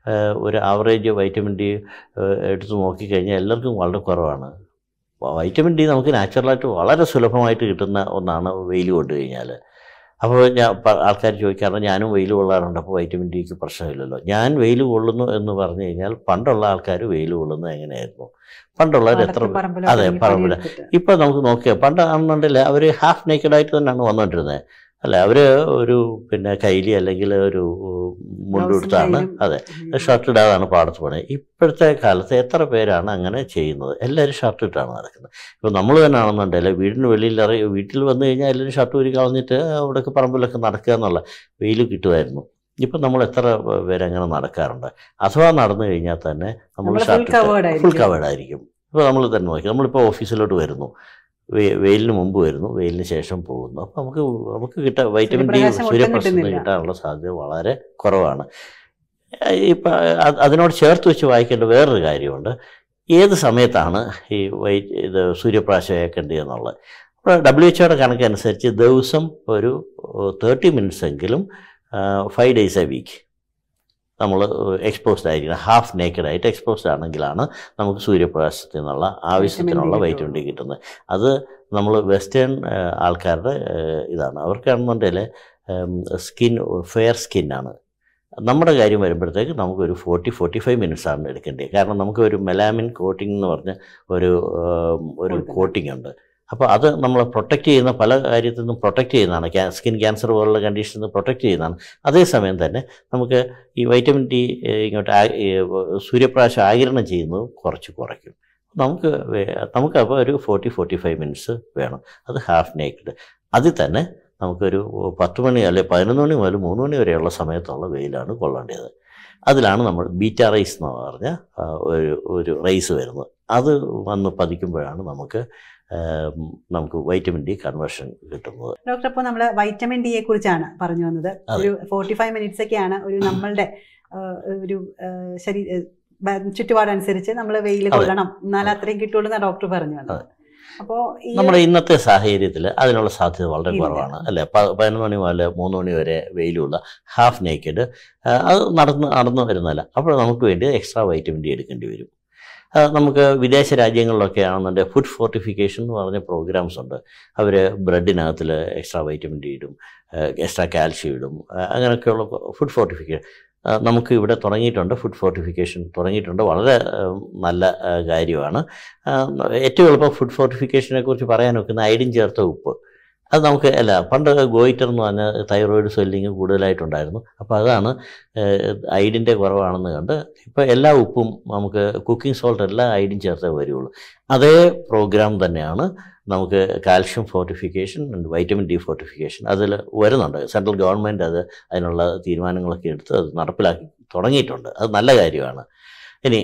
ഒരു ആവറേജ് വൈറ്റമിൻ ഡി എടുത്ത് നോക്കിക്കഴിഞ്ഞാൽ എല്ലാവർക്കും വളരെ കുറവാണ്. വൈറ്റമിൻ ഡി നമുക്ക് നാച്ചുറലായിട്ട് വളരെ സുലഭമായിട്ട് കിട്ടുന്ന ഒന്നാണ് വെയിൽ കൊണ്ടു കഴിഞ്ഞാൽ. അപ്പോൾ ഞാൻ ആൾക്കാർ ചോദിക്കാറുണ്ട്, ഞാനും വെയിൽ കൊള്ളാറുണ്ട്, അപ്പോൾ വൈറ്റമിൻ ഡിക്ക് പ്രശ്നമില്ലല്ലോ. ഞാൻ വെയിൽ കൊള്ളുന്നു എന്ന് പറഞ്ഞു കഴിഞ്ഞാൽ പണ്ടുള്ള ആൾക്കാർ വെയിൽ കൊള്ളുന്നത് എങ്ങനെയായിരുന്നു? പണ്ടുള്ളവർ എത്ര അതെ പറമ്പിൽ. ഇപ്പം നമുക്ക് നോക്കിയാൽ പണ്ടാണെന്നുണ്ടെങ്കിൽ അവർ ഹാഫ് നേക്കഡായിട്ട് തന്നെയാണ് വന്നുകൊണ്ടിരുന്നത് അല്ല. അവർ ഒരു പിന്നെ കൈലി അല്ലെങ്കിൽ ഒരു മുണ്ടെടുത്താണ്, അതെ ഷർട്ട് ഇടാതാണ് പാടത്ത് പോണത്. ഇപ്പോഴത്തെ കാലത്ത് എത്ര പേരാണ് അങ്ങനെ ചെയ്യുന്നത്? എല്ലാവരും ഷർട്ട് ഇട്ടാണ് നടക്കുന്നത്. ഇപ്പോൾ നമ്മൾ തന്നെ ആണെന്നുണ്ടെങ്കിൽ വീടിന് വെളിയിൽ ഇറങ്ങി വീട്ടിൽ വന്നു കഴിഞ്ഞാൽ എല്ലാവരും ഷർട്ട് ഊരി കളഞ്ഞിട്ട് അവിടെയൊക്കെ പറമ്പിലൊക്കെ നടക്കുക എന്നുള്ള വെയിൽ കിട്ടുമായിരുന്നു. ഇപ്പം നമ്മൾ എത്ര പേരങ്ങനെ നടക്കാറുണ്ട്? അഥവാ നടന്നു കഴിഞ്ഞാൽ തന്നെ നമ്മൾ ഷർട്ട് ഫുൾ കവേർഡായിരിക്കും. ഇപ്പോൾ നമ്മൾ തന്നെ നോക്കി, നമ്മളിപ്പോൾ ഓഫീസിലോട്ട് വരുന്നു, വെ വെയിലിന് മുമ്പ് വരുന്നു, വെയിലിന് ശേഷം പോകുന്നു. അപ്പോൾ നമുക്ക് നമുക്ക് കിട്ടാൻ വൈറ്റമിൻ ഡി സൂര്യപ്രകാശം കിട്ടാനുള്ള സാധ്യത വളരെ കുറവാണ്. ഇപ്പം അതിനോട് ചേർത്ത് വെച്ച് വായിക്കേണ്ട വേറൊരു കാര്യമുണ്ട്. ഏത് സമയത്താണ് ഈ വൈ ഇത് സൂര്യപ്രകാശം ഏൽക്കേണ്ടതെന്നുള്ളത്. അപ്പോൾ ഡബ്ല്യു എച്ച് ഒയുടെ കണക്കനുസരിച്ച് ദിവസം ഒരു തേർട്ടി മിനിറ്റ്സ് എങ്കിലും ഫൈവ് ഡേയ്സ് എ വീക്ക് നമ്മൾ എക്സ്പോസ്ഡ് ആയിരിക്കണം. ഹാഫ് നേക്കഡ് ആയിട്ട് എക്സ്പോസ്ഡ് ആണെങ്കിലാണ് നമുക്ക് സൂര്യപ്രകാശത്തിൽ നിന്നുള്ള ആവശ്യത്തിനുള്ള വൈറ്റമിൻ ഡി കിട്ടുന്നത്. അത് നമ്മൾ വെസ്റ്റേൺ ആൾക്കാരുടെ ഇതാണ്. അവർക്കാണെന്നുണ്ടെങ്കിൽ സ്കിൻ ഫെയർ സ്കിന്നാണ്. നമ്മുടെ കാര്യം വരുമ്പോഴത്തേക്ക് നമുക്കൊരു ഫോർട്ടി ഫോർട്ടി ഫൈവ് മിനിറ്റ്സ് ആണ് എടുക്കേണ്ടത്. കാരണം നമുക്ക് ഒരു മെലാമിൻ കോട്ടിംഗ് എന്ന് പറഞ്ഞ ഒരു ഒരു കോട്ടിംഗ് ഉണ്ട്. അപ്പോൾ അത് നമ്മൾ പ്രൊട്ടക്റ്റ് ചെയ്യുന്ന പല കാര്യത്തിൽ നിന്നും പ്രൊട്ടക്റ്റ് ചെയ്യുന്നതാണ്. ക്യാ സ്കിൻ ക്യാൻസർ പോലുള്ള കണ്ടീഷനിൽ നിന്ന് പ്രൊട്ടക്റ്റ് ചെയ്യുന്നതാണ്. അതേസമയം തന്നെ നമുക്ക് ഈ വൈറ്റമിൻ ഡി ഇങ്ങോട്ട് സൂര്യപ്രകാശം ആഗിരണം ചെയ്യുന്നത് കുറച്ച് കുറയ്ക്കും. നമുക്ക് നമുക്ക് അപ്പോൾ ഒരു ഫോർട്ടി ഫോർട്ടി ഫൈവ് മിനിറ്റ്സ് വേണം. അത് ഹാഫ് നേക്കഡ്. അതിൽ തന്നെ നമുക്കൊരു പത്ത് മണി അല്ലെ പതിനൊന്ന് മണി മുതൽ മൂന്ന് മണി വരെയുള്ള സമയത്തുള്ള വെയിലാണ് കൊള്ളേണ്ടത്. അതിലാണ് നമ്മൾ ബീറ്റ റൈസ് എന്ന് പറഞ്ഞ ഒരു ഒരു റൈസ് വരുന്നത്. അത് വന്ന് പതിക്കുമ്പോഴാണ് നമുക്ക് നമുക്ക് വൈറ്റമിൻ ഡി കൺവേർഷൻ കിട്ടുന്നത്. ഡോക്ടർ, അപ്പോൾ നമ്മൾ വൈറ്റമിൻ ഡിയെ കുറിച്ചാണ് പറഞ്ഞു വന്നത്. ഒരു ഫോർട്ടി ഫൈവ് മിനിറ്റ്സ് ഒക്കെയാണ് ഒരു നമ്മളുടെ ഒരു ശരീര ചുറ്റുപാടനുസരിച്ച് നമ്മൾ വെയിൽ കൊള്ളണം, എന്നാലും അത്രയും കിട്ടുള്ളൂ എന്നാണ് ഡോക്ടർ പറഞ്ഞു വന്നത്. അപ്പോൾ നമ്മുടെ ഇന്നത്തെ സാഹചര്യത്തിൽ അതിനുള്ള സാധ്യത വളരെ കുറവാണ് അല്ലേ. പതിനൊന്ന് മണി മുതൽ മൂന്ന് മണി വരെ വെയിലുള്ള ഹാഫ് നേക്കഡ് അത് നടന്ന് നടന്നു വരുന്നതല്ല. അപ്പോൾ നമുക്ക് വേണ്ടി എക്സ്ട്രാ വൈറ്റമിൻ ഡി എടുക്കേണ്ടി വരും. നമുക്ക് വിദേശ രാജ്യങ്ങളിലൊക്കെ ആണെന്നുണ്ടെങ്കിൽ ഫുഡ് ഫോർട്ടിഫിക്കേഷൻ എന്ന് പറഞ്ഞ പ്രോഗ്രാംസ് ഉണ്ട്. അവർ ബ്രെഡിനകത്തിൽ എക്സ്ട്രാ വൈറ്റമിൻ ഡി ഇടും, എക്സ്ട്രാ കാൽഷ്യം ഇടും, അങ്ങനെയൊക്കെയുള്ള ഫുഡ് ഫോർട്ടിഫിക്കേഷൻ നമുക്ക് ഇവിടെ തുടങ്ങിയിട്ടുണ്ട്. ഫുഡ് ഫോർട്ടിഫിക്കേഷൻ തുടങ്ങിയിട്ടുണ്ട്. വളരെ നല്ല കാര്യമാണ്. ഏറ്റവും എളുപ്പം ഫുഡ് ഫോർട്ടിഫിക്കേഷനെ കുറിച്ച് പറയാൻ വെക്കുന്ന അയഡിൻ ചേർത്ത ഉപ്പ്. അത് നമുക്ക് അല്ല, പണ്ട് ഗോയിറ്റർ എന്ന് പറഞ്ഞാൽ തൈറോയിഡ് സ്വെല്ലിങ് കൂടുതലായിട്ടുണ്ടായിരുന്നു. അപ്പോൾ അതാണ് അയഡിൻ്റെ കുറവാണെന്ന് കണ്ട് ഇപ്പോൾ എല്ലാ ഉപ്പും നമുക്ക് കുക്കിംഗ് സോൾട്ട് എല്ലാം അയഡിൻ ചേർത്തേ വരുള്ളൂ. അതേ പ്രോഗ്രാം തന്നെയാണ് നമുക്ക് calcium fortification, vitamin D fortification അതിൽ വരുന്നുണ്ട്. സെൻട്രൽ ഗവൺമെൻറ് അത് അതിനുള്ള തീരുമാനങ്ങളൊക്കെ എടുത്ത് അത് നടപ്പിലാക്കി തുടങ്ങിയിട്ടുണ്ട്. അത് നല്ല കാര്യമാണ്. ഇനി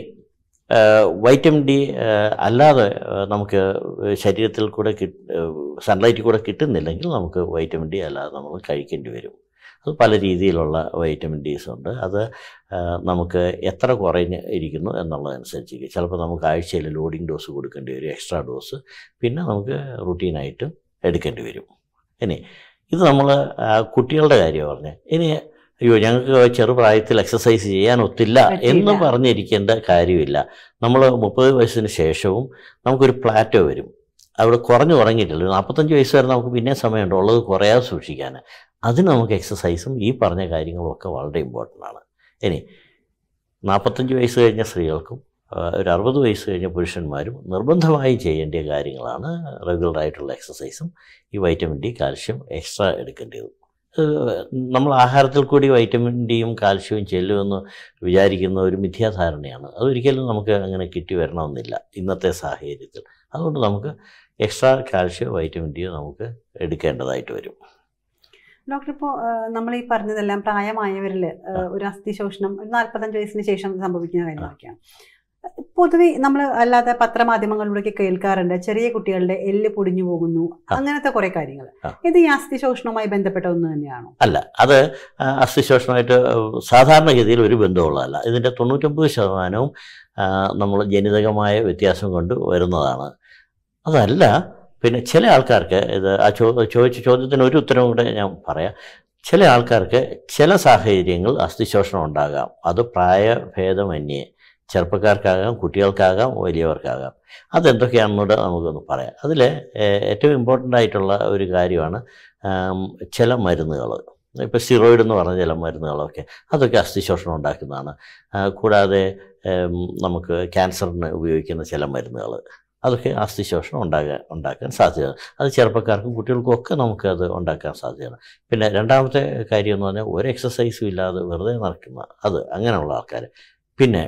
വൈറ്റമിൻ ഡി അല്ലാതെ നമുക്ക് ശരീരത്തിൽ കൂടെ കിട്ട് സൺലൈറ്റിൽ കൂടെ കിട്ടുന്നില്ലെങ്കിൽ നമുക്ക് വൈറ്റമിൻ ഡി അല്ലാതെ നമ്മൾ കഴിക്കേണ്ടി വരും. അത് പല രീതിയിലുള്ള വൈറ്റമിൻ ഡീസ് ഉണ്ട്. അത് നമുക്ക് എത്ര കുറഞ്ഞ് ഇരിക്കുന്നു എന്നുള്ളതനുസരിച്ച് ചിലപ്പോൾ നമുക്ക് ആഴ്ചയിൽ ലോഡിംഗ് ഡോസ് കൊടുക്കേണ്ടി വരും, എക്സ്ട്രാ ഡോസ്. പിന്നെ നമുക്ക് റുട്ടീനായിട്ടും എടുക്കേണ്ടി വരും. ഇനി ഇത് നമ്മൾ കുട്ടികളുടെ കാര്യം പറഞ്ഞ് ഇനി അയ്യോ ഞങ്ങൾക്ക് ചെറുപ്രായത്തിൽ എക്സസൈസ് ചെയ്യാൻ ഒത്തില്ല എന്ന് പറഞ്ഞിരിക്കേണ്ട കാര്യമില്ല. നമ്മൾ മുപ്പത് വയസ്സിന് ശേഷവും നമുക്കൊരു പ്ലാറ്റോ വരും. അവിടെ കുറഞ്ഞു തുടങ്ങിയിട്ടില്ല. നാൽപ്പത്തഞ്ച് വയസ്സ് വരെ നമുക്ക് പിന്നെ സമയമുണ്ട് ഉള്ളത് കുറയാതെ സൂക്ഷിക്കാൻ. അതിന് നമുക്ക് എക്സസൈസും ഈ പറഞ്ഞ കാര്യങ്ങളും ഒക്കെ വളരെ ഇമ്പോർട്ടൻ്റ് ആണ്. ഇനി നാൽപ്പത്തഞ്ച് വയസ്സ് കഴിഞ്ഞ സ്ത്രീകൾക്കും ഒരു അറുപത് വയസ്സ് കഴിഞ്ഞ പുരുഷന്മാരും നിർബന്ധമായും ചെയ്യേണ്ട കാര്യങ്ങളാണ് റെഗുലറായിട്ടുള്ള എക്സസൈസും ഈ വൈറ്റമിൻ ഡി കാൽഷ്യം എക്സ്ട്രാ എടുക്കേണ്ടതും. നമ്മൾ ആഹാരത്തിൽ കൂടി വൈറ്റമിൻ ഡിയും കാൽഷ്യവും ചെല്ലുമെന്ന് വിചാരിക്കുന്ന ഒരു മിഥ്യാധാരണയാണ്. അതൊരിക്കലും നമുക്ക് അങ്ങനെ കിട്ടി വരണമെന്നില്ല ഇന്നത്തെ സാഹചര്യത്തിൽ. അതുകൊണ്ട് നമുക്ക് എക്സ്ട്രാ കാൽഷ്യം വൈറ്റമിൻ ഡിയോ നമുക്ക് എടുക്കേണ്ടതായിട്ട് വരും. ഡോക്ടർ, ഇപ്പോൾ നമ്മൾ ഈ പറഞ്ഞതെല്ലാം പ്രായമായവരിൽ ഒരു അസ്ഥിശോഷണം ഒരു നാൽപ്പത്തഞ്ച് വയസ്സിന് ശേഷം സംഭവിക്കുന്ന കാര്യങ്ങളൊക്കെയാണ്. പൊതുവെ നമ്മൾ അല്ലാതെ പത്രമാധ്യമങ്ങളിലൂടെ കേൾക്കാറുണ്ട് ചെറിയ കുട്ടികളുടെ എല്ല് പൊടിഞ്ഞു പോകുന്നു, അങ്ങനത്തെ കുറെ കാര്യങ്ങൾ. ഇത് ഈ അസ്ഥിശോഷണവുമായി ബന്ധപ്പെട്ട ഒന്ന് തന്നെയാണോ? അല്ല, അത് അസ്ഥിശോഷണമായിട്ട് സാധാരണഗതിയിൽ ഒരു ബന്ധമുള്ളതല്ല. ഇതിൻ്റെ തൊണ്ണൂറ്റൊമ്പത് ശതമാനവും നമ്മൾ ജനിതകമായ വ്യത്യാസം കൊണ്ട് വരുന്നതാണ്. അതല്ല, പിന്നെ ചില ആൾക്കാർക്ക് ഇത് ആ ചോ ചോദിച്ച ചോദ്യത്തിന് ഒരു ഉത്തരവും കൂടെ ഞാൻ പറയാം. ചില ആൾക്കാർക്ക് ചില സാഹചര്യങ്ങൾ അസ്ഥിശോഷണം ഉണ്ടാകാം. അത് പ്രായഭേദമന്യേ ചെറുപ്പക്കാർക്കാകാം, കുട്ടികൾക്കാകാം, വലിയവർക്കാകാം. അതെന്തൊക്കെയാണെന്നൂടെ നമുക്കൊന്ന് പറയാം. അതിൽ ഏറ്റവും ഇമ്പോർട്ടൻ്റ് ആയിട്ടുള്ള ഒരു കാര്യമാണ് ചില മരുന്നുകൾ. ഇപ്പോൾ സ്റ്റിറോയിഡ് എന്ന് പറഞ്ഞ ചില മരുന്നുകളൊക്കെ അതൊക്കെ അസ്ഥിശോഷണം ഉണ്ടാക്കുന്നതാണ്. കൂടാതെ നമുക്ക് ക്യാൻസറിന് ഉപയോഗിക്കുന്ന ചില മരുന്നുകൾ അതൊക്കെ അസ്ഥിശോഷണം ഉണ്ടാകാൻ ഉണ്ടാക്കാൻ സാധ്യതയാണ്. അത് ചെറുപ്പക്കാർക്കും കുട്ടികൾക്കും ഒക്കെ നമുക്കത് ഉണ്ടാക്കാൻ സാധ്യതയാണ്. പിന്നെ രണ്ടാമത്തെ കാര്യം എന്ന് പറഞ്ഞാൽ ഒരു എക്സസൈസും ഇല്ലാതെ വെറുതെ നടക്കുന്ന അത് അങ്ങനെയുള്ള ആൾക്കാർ. പിന്നെ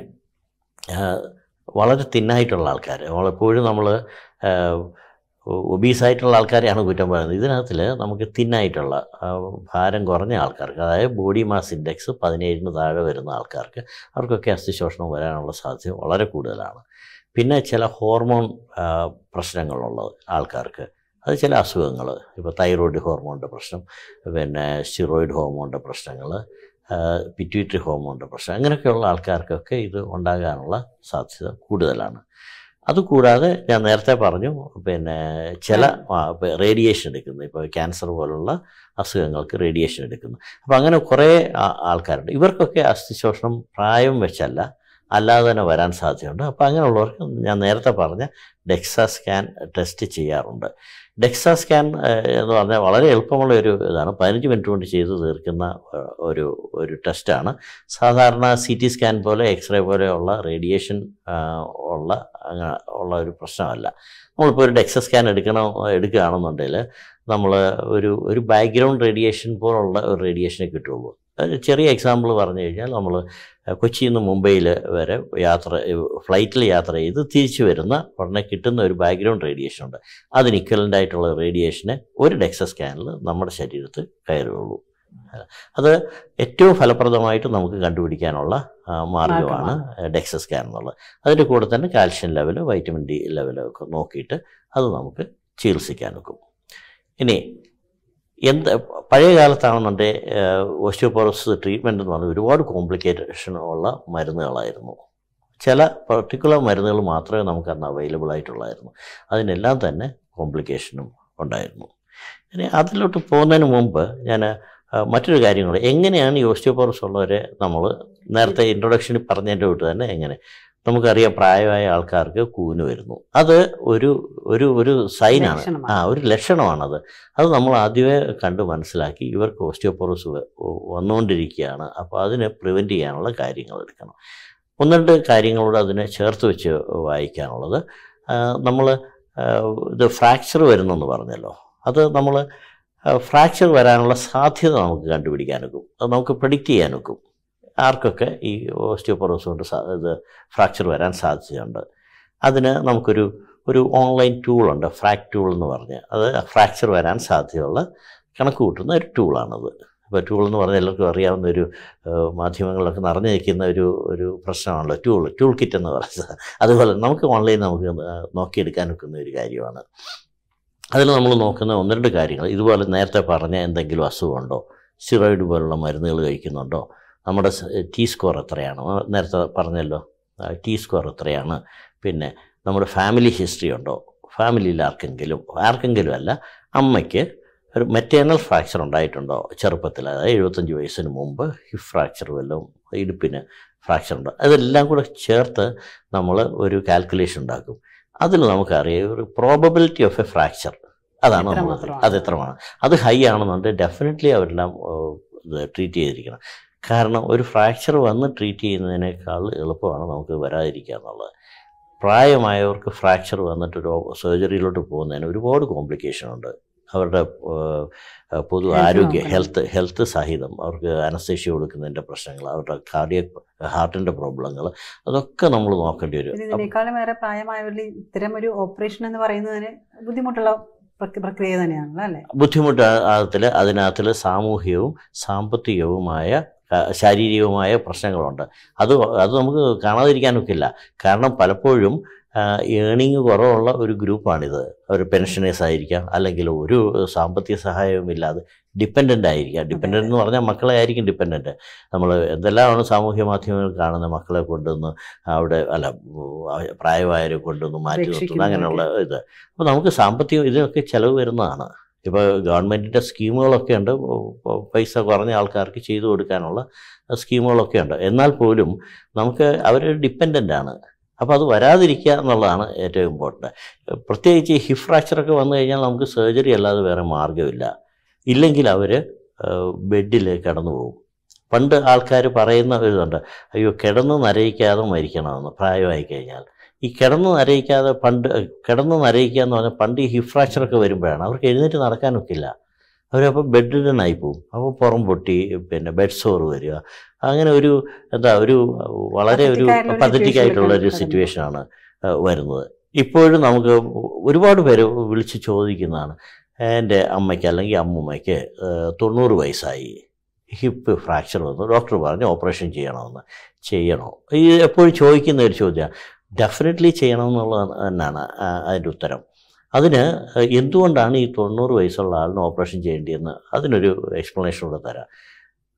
വളരെ തിന്നായിട്ടുള്ള ആൾക്കാർ, നമ്മളെപ്പോഴും നമ്മൾ ഒബീസായിട്ടുള്ള ആൾക്കാരെയാണ് കുറ്റം പറയുന്നത്. ഇതിനകത്തിൽ നമുക്ക് തിന്നായിട്ടുള്ള ഭാരം കുറഞ്ഞ ആൾക്കാർക്ക്, അതായത് ബോഡി മാസ് ഇൻഡെക്സ് പതിനേഴിന് താഴെ വരുന്ന ആൾക്കാർക്ക് അവർക്കൊക്കെ അസ്ഥിശോഷണം വരാനുള്ള സാധ്യത വളരെ കൂടുതലാണ്. പിന്നെ ചില ഹോർമോൺ പ്രശ്നങ്ങളുള്ള ആൾക്കാർക്ക്, അത് ചില അസുഖങ്ങൾ, ഇപ്പോൾ തൈറോയ്ഡ് ഹോർമോണിൻ്റെ പ്രശ്നം, പിന്നെ സ്റ്റിറോയിഡ് ഹോർമോണിൻ്റെ പ്രശ്നങ്ങൾ, പിറ്റ്യൂട്ടറി ഹോർമോണിൻ്റെ പ്രശ്നം, അങ്ങനെയൊക്കെയുള്ള ആൾക്കാർക്കൊക്കെ ഇത് ഉണ്ടാകാനുള്ള സാധ്യത കൂടുതലാണ്. അതുകൂടാതെ ഞാൻ നേരത്തെ പറഞ്ഞു പിന്നെ ചില റേഡിയേഷൻ എടുക്കുന്നു, ഇപ്പോൾ ക്യാൻസർ പോലുള്ള അസുഖങ്ങൾക്ക് റേഡിയേഷൻ എടുക്കുന്നു. അപ്പോൾ അങ്ങനെ കുറേ ആൾക്കാരുണ്ട്. ഇവർക്കൊക്കെ അസ്ഥിശോഷണം പ്രായം വെച്ചല്ല, അല്ലാതെ തന്നെ വരാൻ സാധ്യതയുണ്ട്. അപ്പോൾ അങ്ങനെയുള്ളവർക്ക് ഞാൻ നേരത്തെ പറഞ്ഞ ഡെക്സാ സ്കാൻ ടെസ്റ്റ് ചെയ്യാറുണ്ട്. ഡെക്സാ സ്കാൻ എന്ന് പറഞ്ഞാൽ വളരെ എളുപ്പമുള്ള ഒരു ഇതാണ്, പതിനഞ്ച് മിനിറ്റ് കൊണ്ട് ചെയ്ത് തീർക്കുന്ന ഒരു ഒരു ടെസ്റ്റാണ്. സാധാരണ സി ടി സ്കാൻ പോലെ എക്സ്റേ പോലെയുള്ള റേഡിയേഷൻ ഉള്ള അങ്ങനെ ഉള്ള ഒരു പ്രശ്നമല്ല. നമ്മളിപ്പോൾ ഒരു ഡെക്സാ സ്കാൻ എടുക്കണം എടുക്കുകയാണെന്നുണ്ടെങ്കിൽ നമ്മൾ ഒരു ഒരു ബാക്ക്ഗ്രൗണ്ട് റേഡിയേഷൻ പോലുള്ള ഒരു റേഡിയേഷനെ കിട്ടുള്ളൂ. ചെറിയ എക്സാമ്പിൾ പറഞ്ഞു കഴിഞ്ഞാൽ നമ്മൾ കൊച്ചിയിൽ നിന്ന് മുംബൈയിൽ വരെ യാത്ര ഫ്ലൈറ്റിൽ യാത്ര ചെയ്ത് തിരിച്ചു വരുന്ന ഉടനെ കിട്ടുന്ന ഒരു ബാക്ക്ഗ്രൗണ്ട് റേഡിയേഷൻ ഉണ്ട്. അതിന് ഇക്വലൻ്റ് ആയിട്ടുള്ള റേഡിയേഷനെ ഒരു ഡെക്സാ സ്കാനിൽ നമ്മുടെ ശരീരത്തിൽ കയറുകയുള്ളൂ. അത് ഏറ്റവും ഫലപ്രദമായിട്ട് നമുക്ക് കണ്ടുപിടിക്കാനുള്ള മാർഗമാണ് ഡെക്സാ സ്കാൻ എന്നുള്ളത്. അതിൻ്റെ കൂടെ തന്നെ കാൽഷ്യം ലെവൽ, വൈറ്റമിൻ ഡി ലെവലൊക്കെ നോക്കിയിട്ട് അത് നമുക്ക് ചികിത്സിക്കാൻ നോക്കും. ഇനി എന്ത് പഴയ കാലത്താണെന്നുണ്ടെങ്കിൽ ഓസ്റ്റിയോപോറോസിസ് ട്രീറ്റ്മെൻറ്റ് എന്ന് പറഞ്ഞാൽ ഒരുപാട് കോംപ്ലിക്കേഷൻ ഉള്ള മരുന്നുകളായിരുന്നു. ചില പർട്ടിക്കുലർ മരുന്നുകൾ മാത്രമേ നമുക്ക് അന്ന് അവൈലബിൾ ആയിട്ടുള്ളായിരുന്നു. അതിനെല്ലാം തന്നെ കോംപ്ലിക്കേഷനും ഉണ്ടായിരുന്നു. ഇനി അതിലോട്ട് പോകുന്നതിന് മുമ്പ് ഞാൻ മറ്റൊരു കാര്യം കൂടെ, എങ്ങനെയാണ് ഈ ഓസ്റ്റിയോപോറോസിസ് ഉള്ളവരെ നമ്മൾ നേരത്തെ ഇൻട്രൊഡക്ഷനിൽ പറഞ്ഞതിൻ്റെ തൊട്ട് തന്നെ എങ്ങനെ നമുക്കറിയാം പ്രായമായ ആൾക്കാർക്ക് കൂന് വരുന്നു. അത് ഒരു ഒരു ഒരു സൈനാണ്, ആ ഒരു ലക്ഷണമാണത്. അത് നമ്മൾ ആദ്യമേ കണ്ട് മനസ്സിലാക്കി ഇവർക്ക് ഓസ്റ്റിയോപോറോസിസ് വന്നുകൊണ്ടിരിക്കുകയാണ്. അപ്പോൾ അതിനെ പ്രിവെൻറ്റ് ചെയ്യാനുള്ള കാര്യങ്ങൾ എടുക്കണം. ഒന്ന് രണ്ട് കാര്യങ്ങളോട് അതിനെ ചേർത്ത് വെച്ച് വായിക്കാനുള്ളത്, നമ്മൾ ഇത് ഫ്രാക്ചർ വരുന്നെന്ന് പറഞ്ഞല്ലോ, അത് നമ്മൾ ഫ്രാക്ചർ വരാനുള്ള സാധ്യത നമുക്ക് കണ്ടുപിടിക്കാനൊക്കും, അത് നമുക്ക് പ്രെഡിക്റ്റ് ചെയ്യാനൊക്കും. ആർക്കൊക്കെ ഈ ഓസ്റ്റിയോപോറോസിസ് കൊണ്ട് ഇത് ഫ്രാക്ചർ വരാൻ സാധ്യതയുണ്ട്. അതിന് നമുക്കൊരു ഒരു ഓൺലൈൻ ടൂളുണ്ട്, ഫ്രാക് ടൂൾ എന്ന് പറഞ്ഞ്. അത് ഫ്രാക്ചർ വരാൻ സാധ്യതയുള്ള കണക്ക് കൂട്ടുന്ന ഒരു ടൂളാണത്. ഇപ്പോൾ ടൂൾ എന്ന് പറഞ്ഞാൽ എല്ലാവർക്കും അറിയാവുന്ന ഒരു മാധ്യമങ്ങളിലൊക്കെ നിറഞ്ഞു നിൽക്കുന്ന ഒരു ഒരു പ്രശ്നമാണല്ലോ ടൂൾ ടൂൾ കിറ്റ് എന്ന് പറയുന്നത്. അതുപോലെ നമുക്ക് ഓൺലൈൻ നമുക്ക് നോക്കിയെടുക്കാൻ ഒക്കുന്ന ഒരു കാര്യമാണ്. അതിൽ നമ്മൾ നോക്കുന്ന ഒന്ന് രണ്ട് കാര്യങ്ങൾ, ഇതുപോലെ നേരത്തെ പറഞ്ഞ എന്തെങ്കിലും അസുഖമുണ്ടോ, സ്റ്റിറോയിഡ് പോലുള്ള മരുന്നുകൾ കഴിക്കുന്നുണ്ടോ, നമ്മുടെ ടി സ്കോർ എത്രയാണ്, നേരത്തെ പറഞ്ഞല്ലോ ടി സ്കോർ എത്രയാണ്, പിന്നെ നമ്മുടെ ഫാമിലി ഹിസ്റ്ററി ഉണ്ടോ, ഫാമിലിയിൽ ആർക്കെങ്കിലും ആർക്കെങ്കിലും അല്ല അമ്മയ്ക്ക് ഒരു മെറ്റേണൽ ഫ്രാക്ചർ ഉണ്ടായിട്ടുണ്ടോ ചെറുപ്പത്തിൽ, അതായത് എഴുപത്തഞ്ച് വയസ്സിന് മുമ്പ് ഹിപ്പ് ഫ്രാക്ചർ വല്ലതും, ഇടുപ്പിന് ഫ്രാക്ചർ ഉണ്ടോ, അതെല്ലാം കൂടെ ചേർത്ത് നമ്മൾ ഒരു കാൽക്കുലേഷൻ ഉണ്ടാക്കും. അതിൽ നമുക്കറിയാം ഒരു പ്രോബബിലിറ്റി ഓഫ് എ ഫ്രാക്ചർ, അതാണ് നമ്മൾ അത് എത്രമാണ്. അത് ഹൈ ആണെന്നുണ്ടെങ്കിൽ ഡെഫിനറ്റ്ലി അവരെല്ലാം ഇത് ട്രീറ്റ് ചെയ്തിരിക്കണം. കാരണം ഒരു ഫ്രാക്ചർ വന്ന് ട്രീറ്റ് ചെയ്യുന്നതിനേക്കാൾ എളുപ്പമാണ് നമുക്ക് വരാതിരിക്കുക എന്നുള്ളത്. പ്രായമായവർക്ക് ഫ്രാക്ചർ വന്നിട്ടൊരു സർജറിയിലോട്ട് പോകുന്നതിന് ഒരുപാട് കോംപ്ലിക്കേഷൻ ഉണ്ട്. അവരുടെ പൊതു ആരോഗ്യ ഹെൽത്ത് ഹെൽത്ത് സഹിതം അവർക്ക് അനസ്തേഷ്യ കൊടുക്കുന്നതിൻ്റെ പ്രശ്നങ്ങൾ, അവരുടെ കാർഡിയക് ഹാർട്ടിൻ്റെ പ്രോബ്ലങ്ങൾ, അതൊക്കെ നമ്മൾ നോക്കേണ്ടി വരും. ഇതിനേക്കാളും വേറെ പ്രായമായവരിൽ ഇത്തരം ഒരു ഓപ്പറേഷൻ എന്ന് പറയുന്നതിന് ബുദ്ധിമുട്ടുള്ള പ്രക്രിയ തന്നെയാണല്ലോ അല്ലേ? ബുദ്ധിമുട്ട് അതിൽ അതിനകത്തിൽ സാമൂഹികവും സാമ്പത്തികവുമായ ശാരീരികവുമായ പ്രശ്നങ്ങളുണ്ട്. അത് അത് നമുക്ക് കാണാതിരിക്കാനൊക്കില്ല. കാരണം പലപ്പോഴും ഏണിങ് കുറവുള്ള ഒരു ഗ്രൂപ്പാണിത്. ഒരു പെൻഷനേഴ്സ് ആയിരിക്കാം, അല്ലെങ്കിൽ ഒരു സാമ്പത്തിക സഹായവും ഇല്ലാതെ ഡിപ്പെൻഡൻ്റ് ആയിരിക്കാം. ഡിപ്പെൻഡൻ്റ് എന്ന് പറഞ്ഞാൽ മക്കളെ ആയിരിക്കും ഡിപ്പെൻഡൻ്റ്. നമ്മൾ എന്തെല്ലാമാണ് സാമൂഹ്യ മാധ്യമങ്ങൾ കാണുന്നത്, മക്കളെ കൊണ്ടുവന്ന് അവിടെ അല്ല പ്രായമായവരെ കൊണ്ടുവന്ന് മാറ്റി നിർത്തുന്നു, അങ്ങനെയുള്ള ഇത്. അപ്പോൾ നമുക്ക് സാമ്പത്തികം ഇതിനൊക്കെ ചിലവ് വരുന്നതാണ്. ഇപ്പോൾ ഗവൺമെൻറ്റിൻ്റെ സ്കീമുകളൊക്കെ ഉണ്ട്, പൈസ കുറഞ്ഞ ആൾക്കാർക്ക് ചെയ്തു കൊടുക്കാനുള്ള സ്കീമുകളൊക്കെ ഉണ്ട്. എന്നാൽ പോലും നമുക്ക് അവർ ഡിപ്പെൻഡൻ്റാണ്. അപ്പോൾ അത് വരാതിരിക്കുക എന്നുള്ളതാണ് ഏറ്റവും ഇമ്പോർട്ടൻ്റ്. പ്രത്യേകിച്ച് ഈ ഹിപ്പ് ഫ്രാക്ചറൊക്കെ വന്നു കഴിഞ്ഞാൽ നമുക്ക് സർജറി അല്ലാതെ വേറെ മാർഗ്ഗമില്ല. ഇല്ലെങ്കിൽ അവർ ബെഡിൽ കിടന്നു പോകും. പണ്ട് ആൾക്കാർ പറയുന്ന ഒരിതുണ്ട്, അയ്യോ കിടന്ന് നരയിക്കാതെ മരിക്കണമെന്ന് പ്രായമായി കഴിഞ്ഞാൽ. ഈ കിടന്ന് നരയിക്കാതെ പണ്ട് കിടന്ന് നരയിക്കുക എന്ന് പറഞ്ഞാൽ പണ്ട് ഈ ഹിപ്പ് ഫ്രാക്ചറൊക്കെ വരുമ്പോഴാണ് അവർക്ക് എഴുന്നേറ്റ് നടക്കാനൊക്കില്ല. അവരപ്പോൾ ബെഡിനായി പോവും. അപ്പോൾ പുറം പൊട്ടി പിന്നെ ബെഡ് സോർ വരിക, അങ്ങനെ ഒരു എന്താ ഒരു വളരെ ഒരു പതറ്റിക് ആയിട്ടുള്ള ഒരു സിറ്റുവേഷനാണ് വരുന്നത്. ഇപ്പോഴും നമുക്ക് ഒരുപാട് പേര് വിളിച്ച് ചോദിക്കുന്നതാണ്, എൻ്റെ അമ്മയ്ക്ക് അല്ലെങ്കിൽ അമ്മൂമ്മയ്ക്ക് തൊണ്ണൂറ് വയസ്സായി, ഹിപ്പ് ഫ്രാക്ചർ വന്നു, ഡോക്ടർ പറഞ്ഞു ഓപ്പറേഷൻ ചെയ്യണമെന്ന്. ചെയ്യണോ? ഈ എപ്പോഴും ചോദിക്കുന്ന ഒരു ചോദ്യമാണ്. ഡെഫിനറ്റ്ലി ചെയ്യണമെന്നുള്ളത് തന്നെയാണ് അതിൻ്റെ ഉത്തരം. അതിന് എന്തുകൊണ്ടാണ് ഈ തൊണ്ണൂറ് വയസ്സുള്ള ആളിന് ഓപ്പറേഷൻ ചെയ്യേണ്ടിയെന്ന് അതിനൊരു എക്സ്പ്ലനേഷൻ കൂടെ തരാം.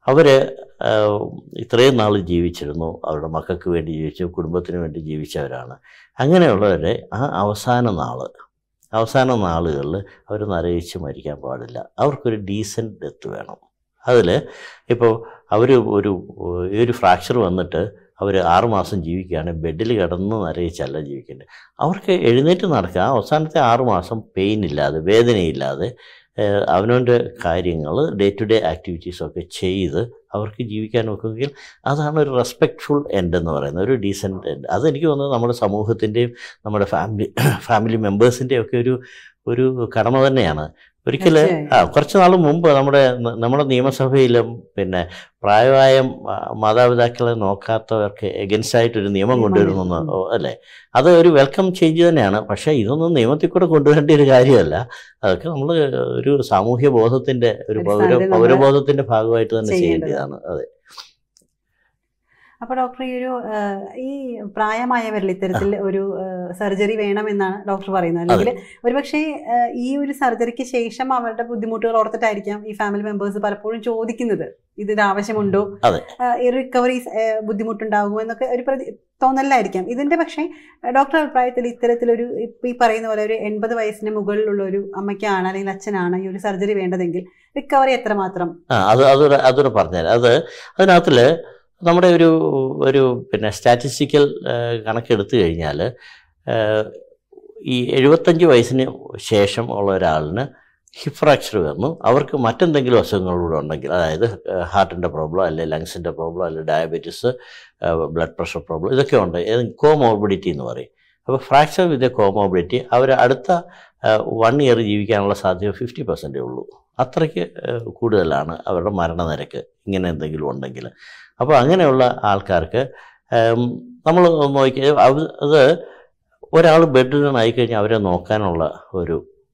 അവർ ഇത്രയും നാൾ ജീവിച്ചിരുന്നു, അവരുടെ മക്കൾക്ക് വേണ്ടി ജീവിച്ചു, കുടുംബത്തിന് വേണ്ടി ജീവിച്ചവരാണ്. അങ്ങനെയുള്ളവരെ ആ അവസാന നാൾ അവസാന നാളുകളിൽ അവർ നരയിച്ച് മരിക്കാൻ പാടില്ല. അവർക്കൊരു ഡീസൻറ്റ് ഡെത്ത് വേണം. അതിൽ ഇപ്പോൾ അവർ ഒരു ഈ ഒരു ഫ്രാക്ചർ വന്നിട്ട് അവർ ആറുമാസം ജീവിക്കുകയാണെങ്കിൽ ബെഡിൽ കിടന്ന് നരയിച്ചല്ല ജീവിക്കേണ്ടത്. അവർക്ക് എഴുന്നേറ്റ് നടക്കുക, അവസാനത്തെ ആറുമാസം പെയിൻ ഇല്ലാതെ, വേദനയില്ലാതെ അവനവൻ്റെ കാര്യങ്ങൾ, ഡേ ടു ഡേ ആക്ടിവിറ്റീസൊക്കെ ചെയ്ത് അവർക്ക് ജീവിക്കാൻ നോക്കുമെങ്കിൽ അതാണ് ഒരു റെസ്പെക്റ്റ്ഫുൾ എൻഡ് എന്ന് പറയുന്നത്, ഒരു ഡീസൻറ്റ് എൻഡ്. അതെനിക്ക് തോന്നുന്നത് നമ്മുടെ സമൂഹത്തിൻ്റെയും നമ്മുടെ ഫാമിലി ഫാമിലി മെമ്പേഴ്സിൻ്റെയും ഒക്കെ ഒരു ഒരു കടമ തന്നെയാണ്. ഒരിക്കൽ ആ കുറച്ച് നാൾ മുമ്പ് നമ്മുടെ നമ്മുടെ നിയമസഭയിലും പിന്നെ പ്രായമായ മാതാപിതാക്കളെ നോക്കാത്തവർക്ക് എഗൻസ്റ്റ് ആയിട്ടൊരു നിയമം കൊണ്ടുവരുന്നു അല്ലേ? അത് ഒരു വെൽക്കം ചേഞ്ച് തന്നെയാണ്. പക്ഷേ ഇതൊന്നും നിയമത്തിൽ കൂടെ കൊണ്ടുവരേണ്ട ഒരു കാര്യമല്ല. അതൊക്കെ നമ്മൾ ഒരു സാമൂഹ്യ ബോധത്തിൻ്റെ ഒരു പൗര പൗരബോധത്തിൻ്റെ ഭാഗമായിട്ട് തന്നെ ചെയ്യേണ്ടതാണ്. അതെ. അപ്പോൾ ഡോക്ടർ, ഈ ഒരു ഈ പ്രായമായവരിൽ ഇത്തരത്തിൽ ഒരു സർജറി വേണമെന്നാണ് ഡോക്ടർ പറയുന്നത്. അല്ലെങ്കിൽ ഒരുപക്ഷെ ഈ ഒരു സർജറിക്ക് ശേഷം അവരുടെ ബുദ്ധിമുട്ടുകൾ ഓർത്തിട്ടായിരിക്കാം ഈ ഫാമിലി മെമ്പേഴ്സ് പലപ്പോഴും ചോദിക്കുന്നത്, ഇതിന്റെ ആവശ്യമുണ്ടോ, ഈ റിക്കവറി ബുദ്ധിമുട്ടുണ്ടാകുമോ എന്നൊക്കെ ഒരു പ്രതി തോന്നലായിരിക്കാം ഇതിന്റെ. പക്ഷേ ഡോക്ടർ അഭിപ്രായത്തിൽ ഇത്തരത്തിലൊരു ഈ പറയുന്ന പോലെ ഒരു എൺപത് വയസ്സിന് മുകളിലുള്ള ഒരു അമ്മയ്ക്കാണ് അല്ലെങ്കിൽ അച്ഛനാണ് ഈ ഒരു സർജറി വേണ്ടതെങ്കിൽ റിക്കവറി എത്രമാത്രം? അത് അതൊരു അതൊരു പറഞ്ഞുതരാം. അത് അതിനകത്തിൽ നമ്മുടെ ഒരു ഒരു പിന്നെ സ്റ്റാറ്റിസ്റ്റിക്കൽ കണക്കെടുത്തു കഴിഞ്ഞാൽ ഈ എഴുപത്തഞ്ച് വയസ്സിന് ശേഷം ഉള്ള ഒരാളിന് ഹിപ്പ് ഫ്രാക്ചർ വന്നു, അവർക്ക് മറ്റെന്തെങ്കിലും അസുഖങ്ങളൂടെ ഉണ്ടെങ്കിൽ, അതായത് ഹാർട്ടിൻ്റെ പ്രോബ്ലം, അല്ലെങ്കിൽ ലങ്സിൻ്റെ പ്രോബ്ലം, അല്ലെങ്കിൽ ഡയബറ്റീസ്, ബ്ലഡ് പ്രഷർ പ്രോബ്ലം, ഇതൊക്കെ ഉണ്ട്. കോമോർബിഡിറ്റി എന്ന് പറയും. അപ്പോൾ ഫ്രാക്ചർ വിത്ത് കോമോർബിഡിറ്റി അവർ അടുത്ത വൺ ഇയർ ജീവിക്കാനുള്ള സാധ്യത ഫിഫ്റ്റി പെർസെൻറ്റേ ഉള്ളൂ. അത്രയ്ക്ക് കൂടുതലാണ് അവരുടെ മരണനിരക്ക് ഇങ്ങനെ എന്തെങ്കിലും ഉണ്ടെങ്കിൽ. അപ്പോൾ അങ്ങനെയുള്ള ആൾക്കാർക്ക് നമ്മൾ നോക്കി അത് ഒരാൾ ബെഡിലായി കഴിഞ്ഞാൽ അവരെ നോക്കാനുള്ള ഒരു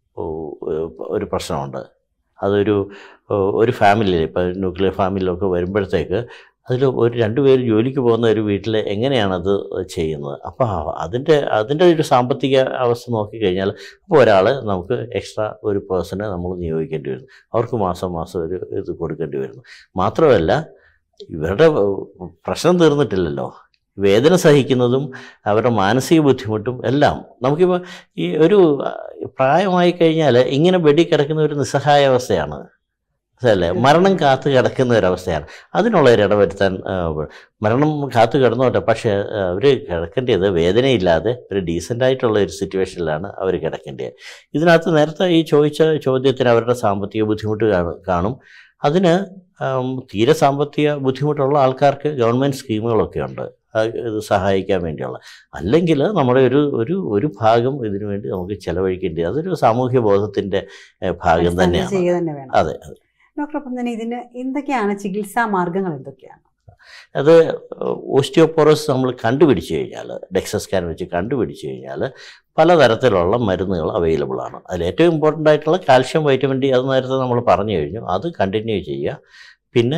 ഒരു പ്രശ്നമുണ്ട്. അതൊരു ഒരു ഫാമിലിയിൽ, ഇപ്പോൾ ന്യൂക്ലിയർ ഫാമിലിയിലൊക്കെ വരുമ്പോഴത്തേക്ക് അതിൽ ഒരു രണ്ടുപേര് ജോലിക്ക് പോകുന്ന ഒരു വീട്ടിൽ എങ്ങനെയാണത് ചെയ്യുന്നത്? അപ്പോൾ അതിൻ്റെ അതിൻ്റെ ഒരു സാമ്പത്തിക അവസ്ഥ നോക്കിക്കഴിഞ്ഞാൽ അപ്പോൾ ഒരാൾ നമുക്ക് എക്സ്ട്രാ ഒരു പേഴ്സണെ നമ്മൾ നിയോഗിക്കേണ്ടി വരുന്നു. അവർക്ക് മാസം മാസം ഒരു ഇത് കൊടുക്കേണ്ടി വരുന്നു. മാത്രമല്ല ഇവരുടെ പ്രശ്നം തീർന്നിട്ടില്ലല്ലോ. വേദന സഹിക്കുന്നതും അവരുടെ മാനസിക ബുദ്ധിമുട്ടും എല്ലാം നമുക്കിപ്പോൾ ഈ ഒരു പ്രായമായി കഴിഞ്ഞാൽ ഇങ്ങനെ ബെഡിൽ കിടക്കുന്ന ഒരു നിസ്സഹായ അവസ്ഥയാണ് അല്ലേ? മരണം കാത്തു കിടക്കുന്ന ഒരവസ്ഥയാണ്. അതിനുള്ള ഒരു ഇടവരുത്താൻ മരണം കാത്തു കിടന്നോട്ടെ, പക്ഷേ അവർ കിടക്കേണ്ടത് വേദനയില്ലാതെ ഒരു ഡീസൻ്റായിട്ടുള്ള ഒരു സിറ്റുവേഷനിലാണ് അവർ കിടക്കേണ്ടത്. ഇതിനകത്ത് നേരത്തെ ഈ ചോദിച്ച ചോദ്യത്തിന് അവരുടെ സാമ്പത്തിക ബുദ്ധിമുട്ട് കാണും. അതിന് തീരെ സാമ്പത്തിക ബുദ്ധിമുട്ടുള്ള ആൾക്കാർക്ക് ഗവൺമെൻറ് സ്കീമുകളൊക്കെ ഉണ്ട് ഇത് സഹായിക്കാൻ വേണ്ടിയുള്ള. അല്ലെങ്കിൽ നമ്മുടെ ഒരു ഒരു ഒരു ഭാഗം ഇതിനു വേണ്ടി നമുക്ക് ചെലവഴിക്കേണ്ടത് അതൊരു സാമൂഹ്യ ബോധത്തിൻ്റെ ഭാഗം തന്നെയാണ്. അതെ അതെ ഡോക്ടർ. അപ്പം തന്നെ ഇതിന് എന്തൊക്കെയാണ് ചികിത്സാ മാർഗങ്ങൾ, എന്തൊക്കെയാണ്? അത് ഓസ്റ്റിയോപോറോസിസ് നമ്മൾ കണ്ടുപിടിച്ച് കഴിഞ്ഞാൽ, ഡെക്സ സ്കാൻ വെച്ച് കണ്ടുപിടിച്ച് കഴിഞ്ഞാൽ പലതരത്തിലുള്ള മരുന്നുകൾ അവൈലബിൾ ആണ്. അതിൽ ഏറ്റവും ഇമ്പോർട്ടൻ്റ് ആയിട്ടുള്ള കാൽഷ്യം, വൈറ്റമിൻ ഡി, അത് നേരത്തെ നമ്മൾ പറഞ്ഞു കഴിഞ്ഞു. അത് കണ്ടിന്യൂ ചെയ്യുക. പിന്നെ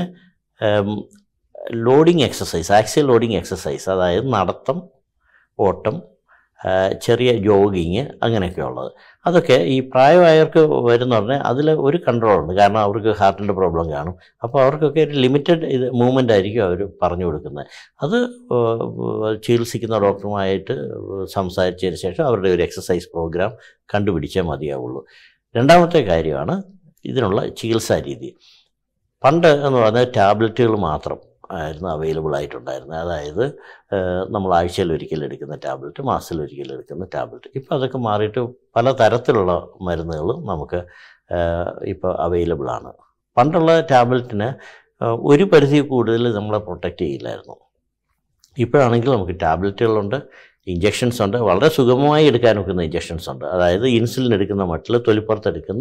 loading exercise, axial loading exercise, അതായത് നടത്തം, ഓട്ടം, ചെറിയ ജോഗിങ്, അങ്ങനെയൊക്കെ ഉള്ളത്. അതൊക്കെ ഈ പ്രായമായവർക്ക് വരുന്ന പറഞ്ഞാൽ അതിൽ ഒരു കൺട്രോളുണ്ട്. കാരണം അവർക്ക് ഹാർട്ടിൻ്റെ പ്രോബ്ലം കാണും. അപ്പോൾ അവർക്കൊക്കെ ഒരു ലിമിറ്റഡ് ഇത് മൂവ്മെൻ്റ് ആയിരിക്കും അവർ പറഞ്ഞു കൊടുക്കുന്നത്. അത് ചികിത്സിക്കുന്ന ഡോക്ടറുമായിട്ട് സംസാരിച്ചതിന് ശേഷം അവരുടെ ഒരു എക്സസൈസ് പ്രോഗ്രാം കണ്ടുപിടിച്ചേ മതിയാവുള്ളൂ. രണ്ടാമത്തെ കാര്യമാണ് ഇതിനുള്ള ചികിത്സാ രീതി. പണ്ട് എന്ന് പറഞ്ഞാൽ ടാബ്ലറ്റുകൾ മാത്രം ആയിരുന്നു അവൈലബിൾ ആയിട്ടുണ്ടായിരുന്നത്. അതായത് നമ്മൾ ആഴ്ചയിൽ ഒരിക്കൽ എടുക്കുന്ന ടാബ്ലറ്റ്, മാസത്തിൽ ഒരിക്കൽ എടുക്കുന്ന ടാബ്ലറ്റ്. ഇപ്പോൾ അതൊക്കെ മാറിയിട്ട് പല തരത്തിലുള്ള മരുന്നുകൾ നമുക്ക് ഇപ്പോൾ അവൈലബിൾ ആണ്. പണ്ടുള്ള ടാബ്ലറ്റിന് ഒരു പരിധി കൂടുതൽ നമ്മളെ പ്രൊട്ടക്റ്റ് ചെയ്യില്ലായിരുന്നു. ഇപ്പോഴാണെങ്കിൽ നമുക്ക് ടാബ്ലറ്റുകളുണ്ട്, ഇഞ്ചക്ഷൻസ് ഉണ്ട്, വളരെ സുഗമമായി എടുക്കാൻ ഒക്കുന്ന ഇഞ്ചക്ഷൻസ് ഉണ്ട്. അതായത് ഇൻസുലിൻ എടുക്കുന്ന മട്ടിൽ തൊലിപ്പുറത്ത് എടുക്കുന്ന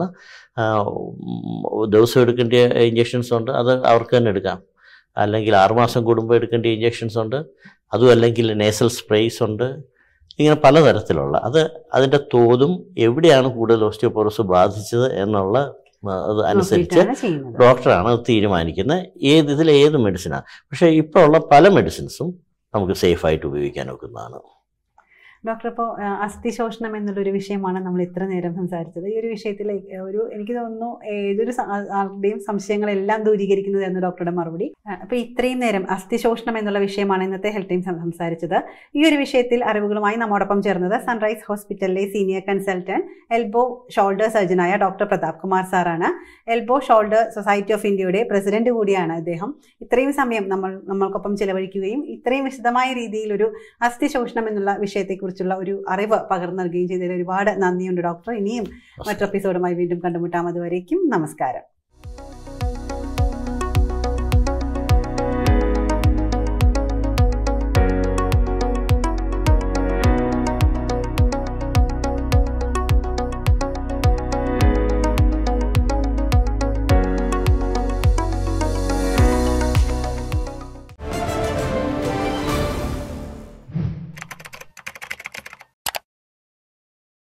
ദിവസം എടുക്കേണ്ട ഇഞ്ചക്ഷൻസ് ഉണ്ട്, അത് അവർക്ക് തന്നെ എടുക്കാം. അല്ലെങ്കിൽ ആറുമാസം കൂടുമ്പോൾ എടുക്കേണ്ട ഇഞ്ചക്ഷൻസ് ഉണ്ട്, അതും അല്ലെങ്കിൽ നേസൽ സ്പ്രേസ് ഉണ്ട്. ഇങ്ങനെ പലതരത്തിലുള്ള അത് അതിൻ്റെ തോതും എവിടെയാണ് കൂടുതൽ ഓസ്റ്റിയോപോറോസിസ് ബാധിച്ചത് എന്നുള്ള അത് അനുസരിച്ച് ഡോക്ടറാണ് അത് തീരുമാനിക്കുന്നത് ഏത് ഇതിൽ ഏത് മെഡിസിനാണ്. പക്ഷേ ഇപ്പോൾ ഉള്ള പല മെഡിസിൻസും നമുക്ക് സേഫായിട്ട് ഉപയോഗിക്കാൻ ഒക്കുന്നതാണ്. ഡോക്ടർ, ഇപ്പോൾ അസ്ഥിശോഷണം എന്നുള്ളൊരു വിഷയമാണ് നമ്മൾ ഇത്ര നേരം സംസാരിച്ചത്. ഈ ഒരു വിഷയത്തിൽ ഒരു എനിക്ക് തോന്നുന്നു ഏതൊരു ആരുടെയും സംശയങ്ങളെല്ലാം ദൂരീകരിക്കുന്നതായിരുന്നു ഡോക്ടറുടെ മറുപടി. അപ്പോൾ ഇത്രയും നേരം അസ്ഥിശോഷണം എന്നുള്ള വിഷയമാണ് ഇന്നത്തെ ഹെൽത്ത് ടൈം സംസാരിച്ചത്. ഈ ഒരു വിഷയത്തിൽ അറിവുകളുമായി നമ്മോടൊപ്പം ചേർന്നത് സൺറൈസ് ഹോസ്പിറ്റലിലെ സീനിയർ കൺസൾട്ടന്റ് എൽബോ ഷോൾഡർ സർജനായ ഡോക്ടർ പ്രതാപ് കുമാർ സാറാണ്. എൽബോ ഷോൾഡർ സൊസൈറ്റി ഓഫ് ഇന്ത്യയുടെ പ്രസിഡന്റ് കൂടിയാണ് അദ്ദേഹം. ഇത്രയും സമയം നമ്മൾ നമ്മൾക്കൊപ്പം ചിലവഴിക്കുകയും ഇത്രയും വിശദമായ രീതിയിൽ ഒരു അസ്ഥിശോഷണം എന്നുള്ള വിഷയത്തെക്കുറിച്ചുള്ള ഒരു അറിവ് പകർന്നു നൽകുകയും ചെയ്തതിൽ ഒരുപാട് നന്ദിയുണ്ട് ഡോക്ടർ. ഇനിയും മറ്റു എപ്പിസോഡുമായി വീണ്ടും കണ്ടുമുട്ടാം. അതുവരേക്കും നമസ്കാരം.